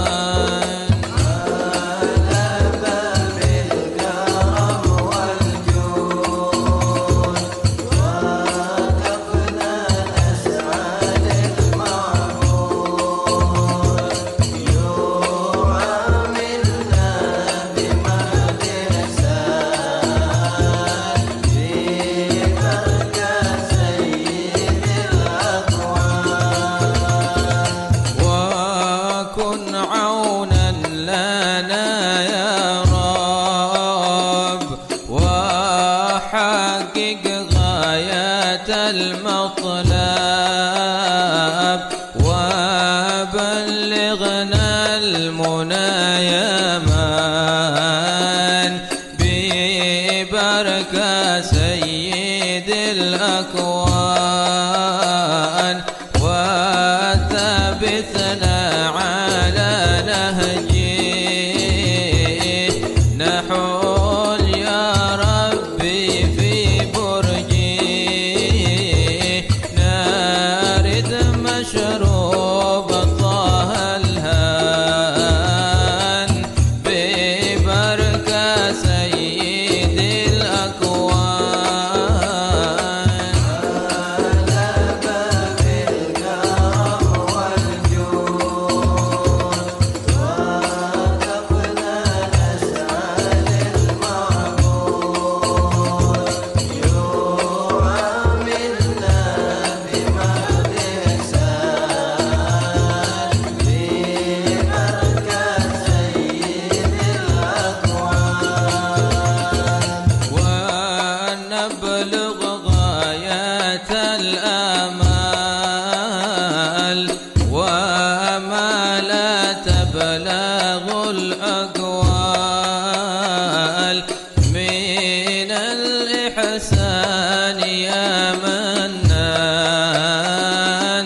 وكن عونا لنا يا رب، وحقق غاية المطلب، وبلغنا المنى يا من، ببركة سيد الأكوان. وثبتنا على نهجه، نحول يا ربي في برجه، نارد مشروب طه الهان، ببركة سيد الأكوان. ونبلغ غاية الآمال، وما لا تبلغ الأقوال، من الإحسان يا منان،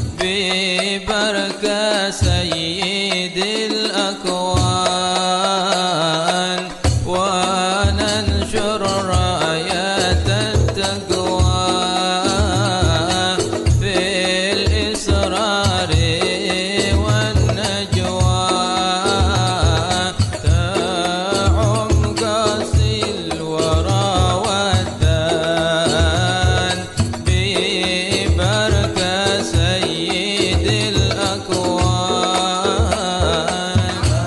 ببركة سيد الأكوان. وننشر راية التقوى في الإسرار والنجوى، تعم قاسي الورى والدان، ببركة سيد الأكوان.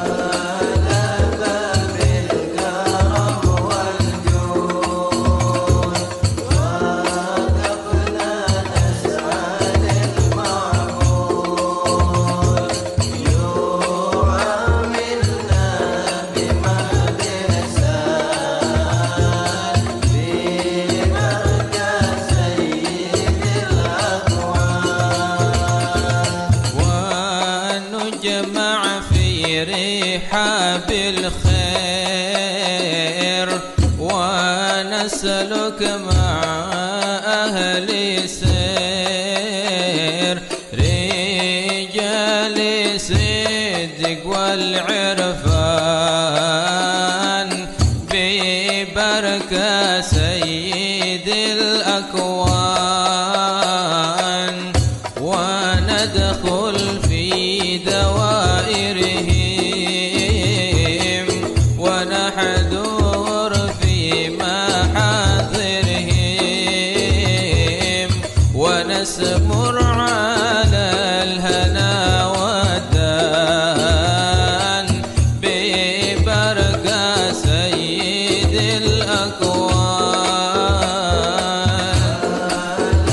ونجمع في رحاب الخير، ونسلك مع أهل سير، رجال صدق والعرفان، ببركة سيد الأكوان وندخل في دوائرهم ونحضر في محاضرهم ونسمر على الهنا والدان ببركة سيد الأكوان.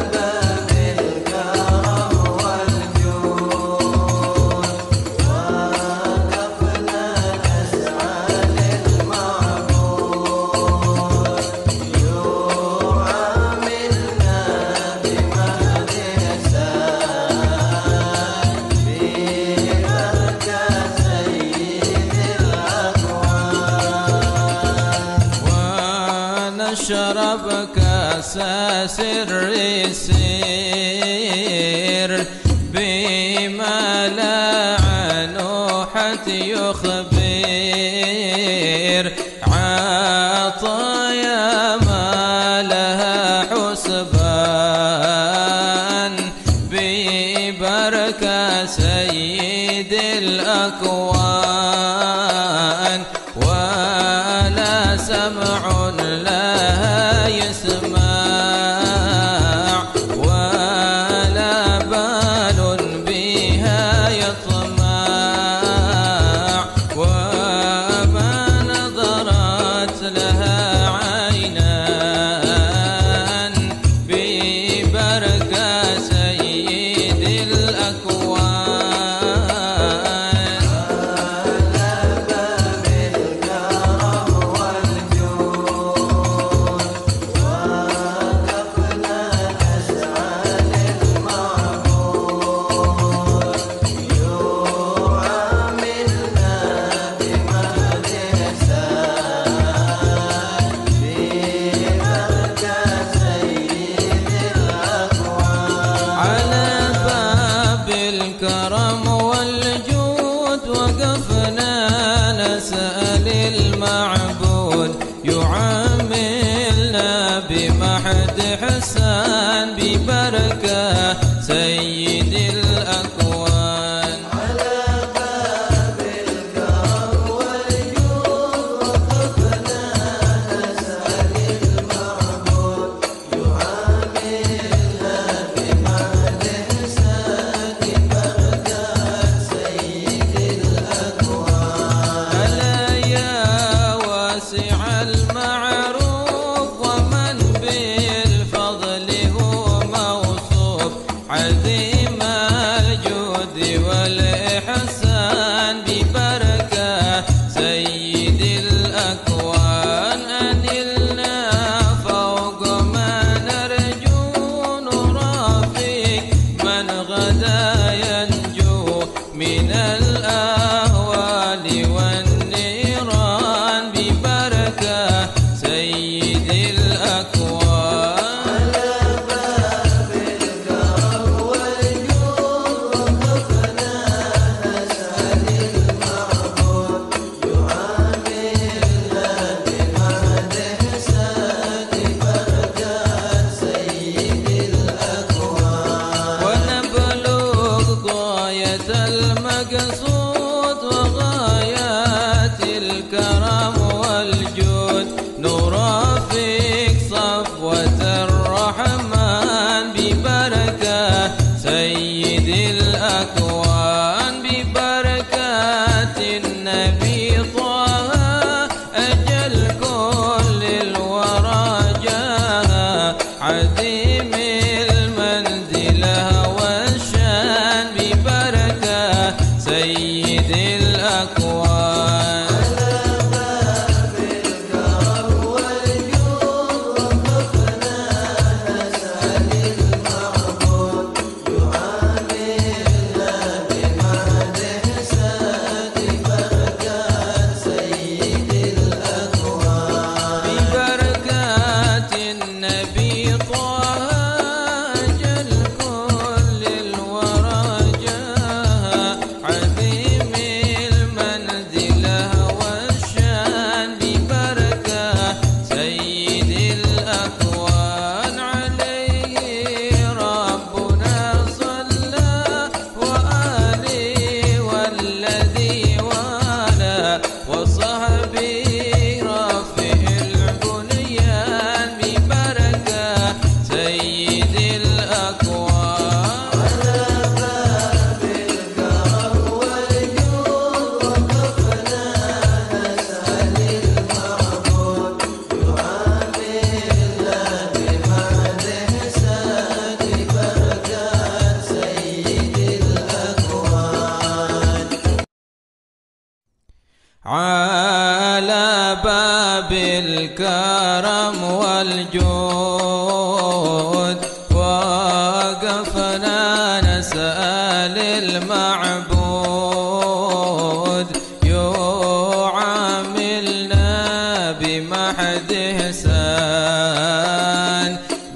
ونشرب كاس سر سير بما لا عنوحة يخبر عطايا ما لها حسبان ببركة سيد الأكوان ولا سمع لها يسمع ولا بال بها يطمع الكرم والجود وقفنا نسأل المعبود يعاملنا بمحد إحسان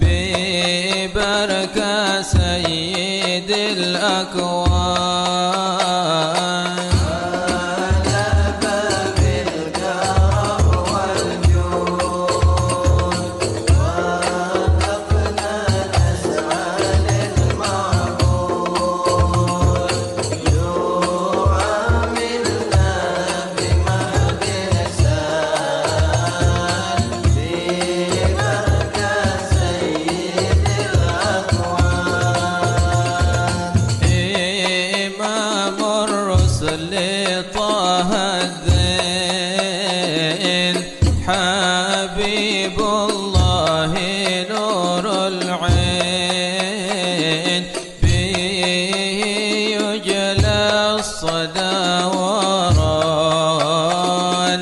ببركة سيد الأكوان. طه الدين حبيب الله نور العين به يجلى الصدى وران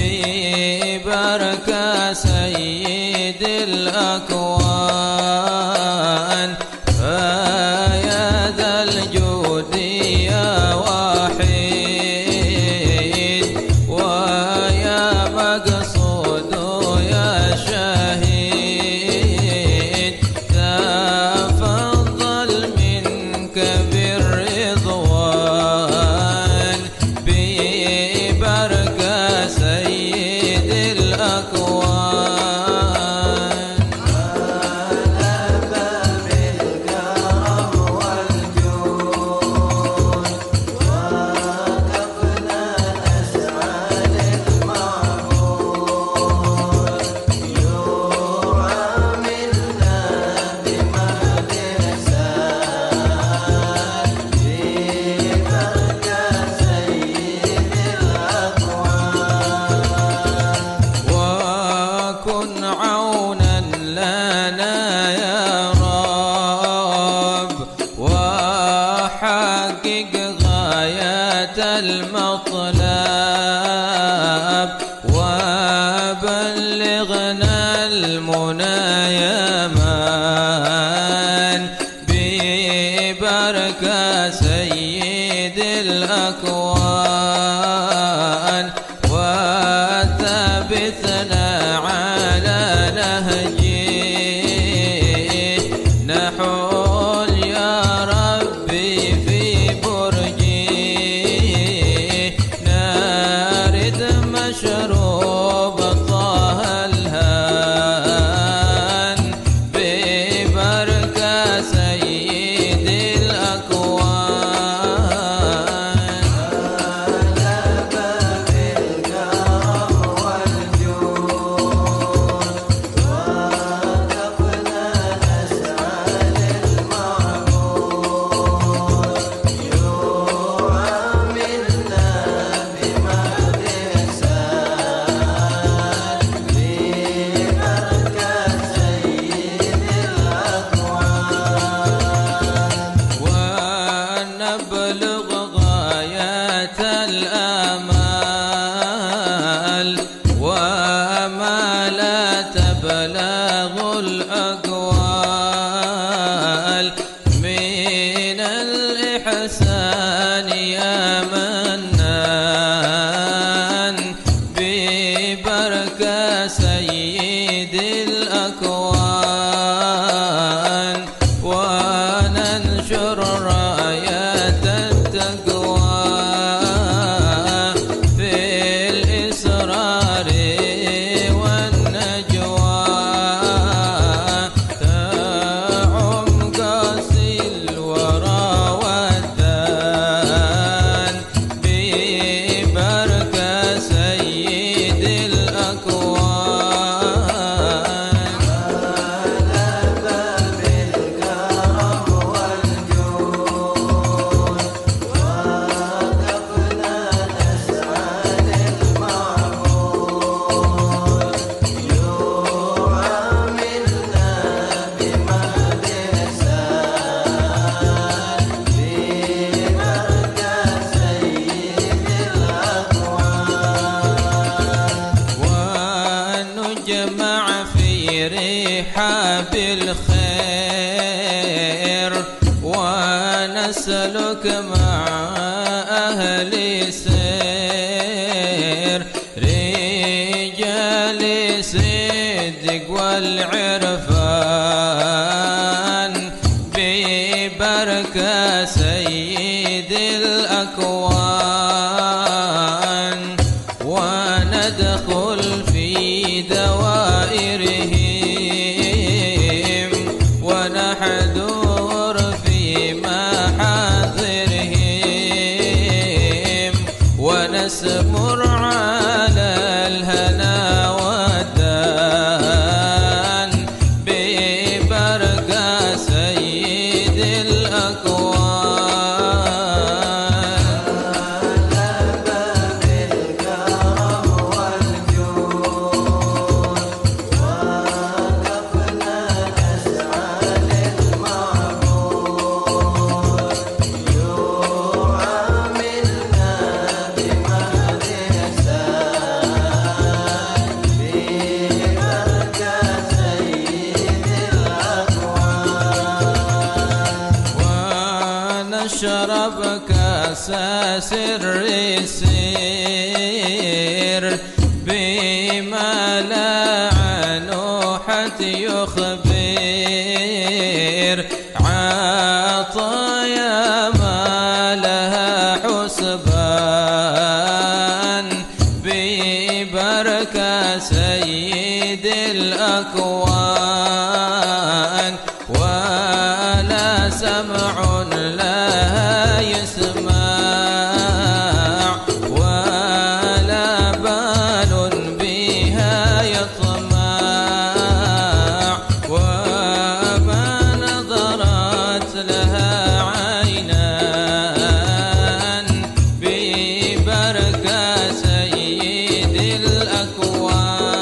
ببركة سيد الأكوان. فيا ذا الجود يا وحيد ويا مقصود يا شهيد تفضل منك بالرضوان ببركة سيد الأكوان. وكن عونا لنا يا رب وحقق غاية المطلب وبلغنا المنى يا من ببركة سيد الأكوان. وثبتنا على نهجه نحول يا ربي في برجه نارد مشروب طه الهان ببركة سيد الأكوان. ونبلغ غاية الآمال وما لا تبلغ الأقوال من الإحسان يا منان ببركة سيد الأكوان. وننشر راية التقوى في الإسرار والنجوى تعم قاسي الورى والدان ببركة سيد الأكوان. نشبع في رحاب الخير ونسلك مع أهل سير رجال الصدق والعرفان ببركة سيد الأكوان وندخل في دوائرهم ونحضر في محاضرهم ونسمر على الهنا والدان ببركة سيد الأكوان. نشرب كاس سر سير بما لا عنوحة يخبر عطايا ما لها حسبان ببركة سيد الأكوان ولا سمع لها يسمع ولا بال بها يطمع وما نظرت لها عينان ببركة سيد الأكوان.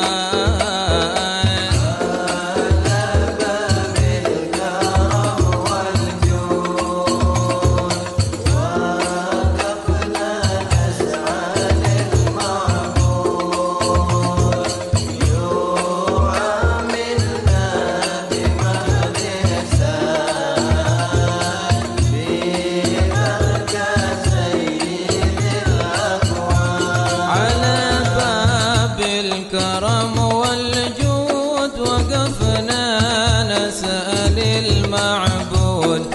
الكرم والجود وقفنا نسأل المعبود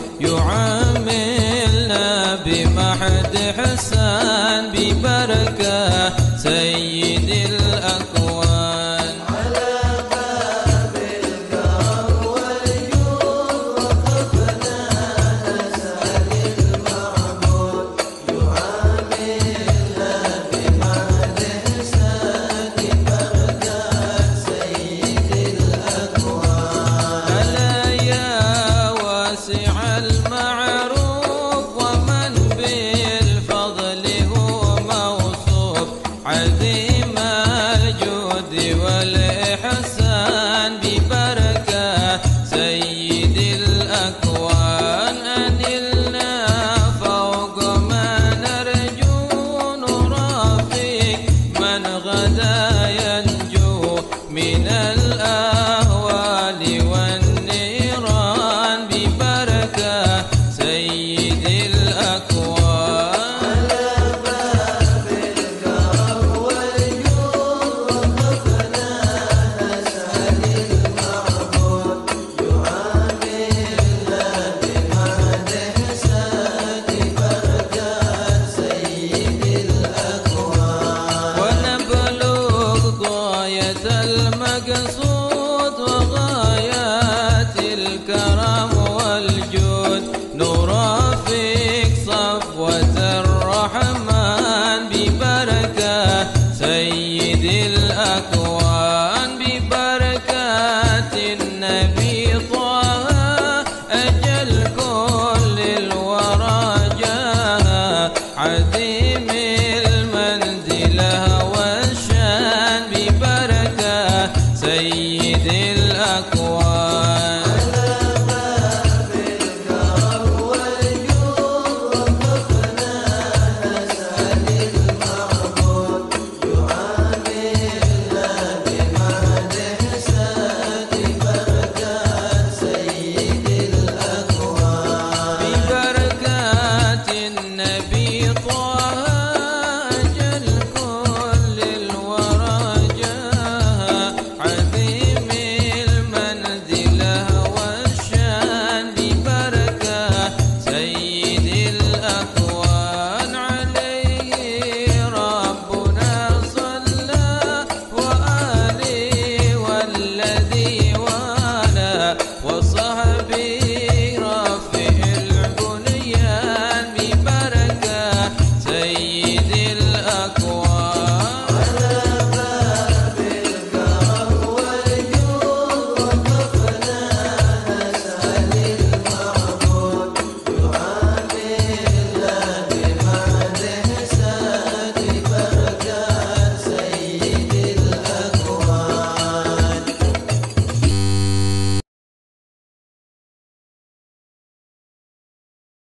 يعاملنا بمحد حسان ببركة سيد الأكوان. على باب الكرم والجود وقفنا نسأل المعبود يعاملنا بمحد حسان ببركة سيد الأكوان. ألا يا واسع المعروف ومن بالفضل هو موصوف عظيم الجود والإحسان ببركة سيد الأكوان. أنلنا فوق ما نرجو نرافق من غدا ينجو من الأهوال والنيران ببركة سيد الأكوان. على باب الكرم والجود وقفنا نسأل المعبود يعاملنا بمحد حسان ببركة سيد الأكوان. ونبلغ غاية المقصود وغايات الكرم والجود نرافق صفوة الرحمن ببركة سيد الأكوان. ببركات النبي طه أجل كل الورى جاه عظيم المنزلة والشان ببركة سيد الأكوان.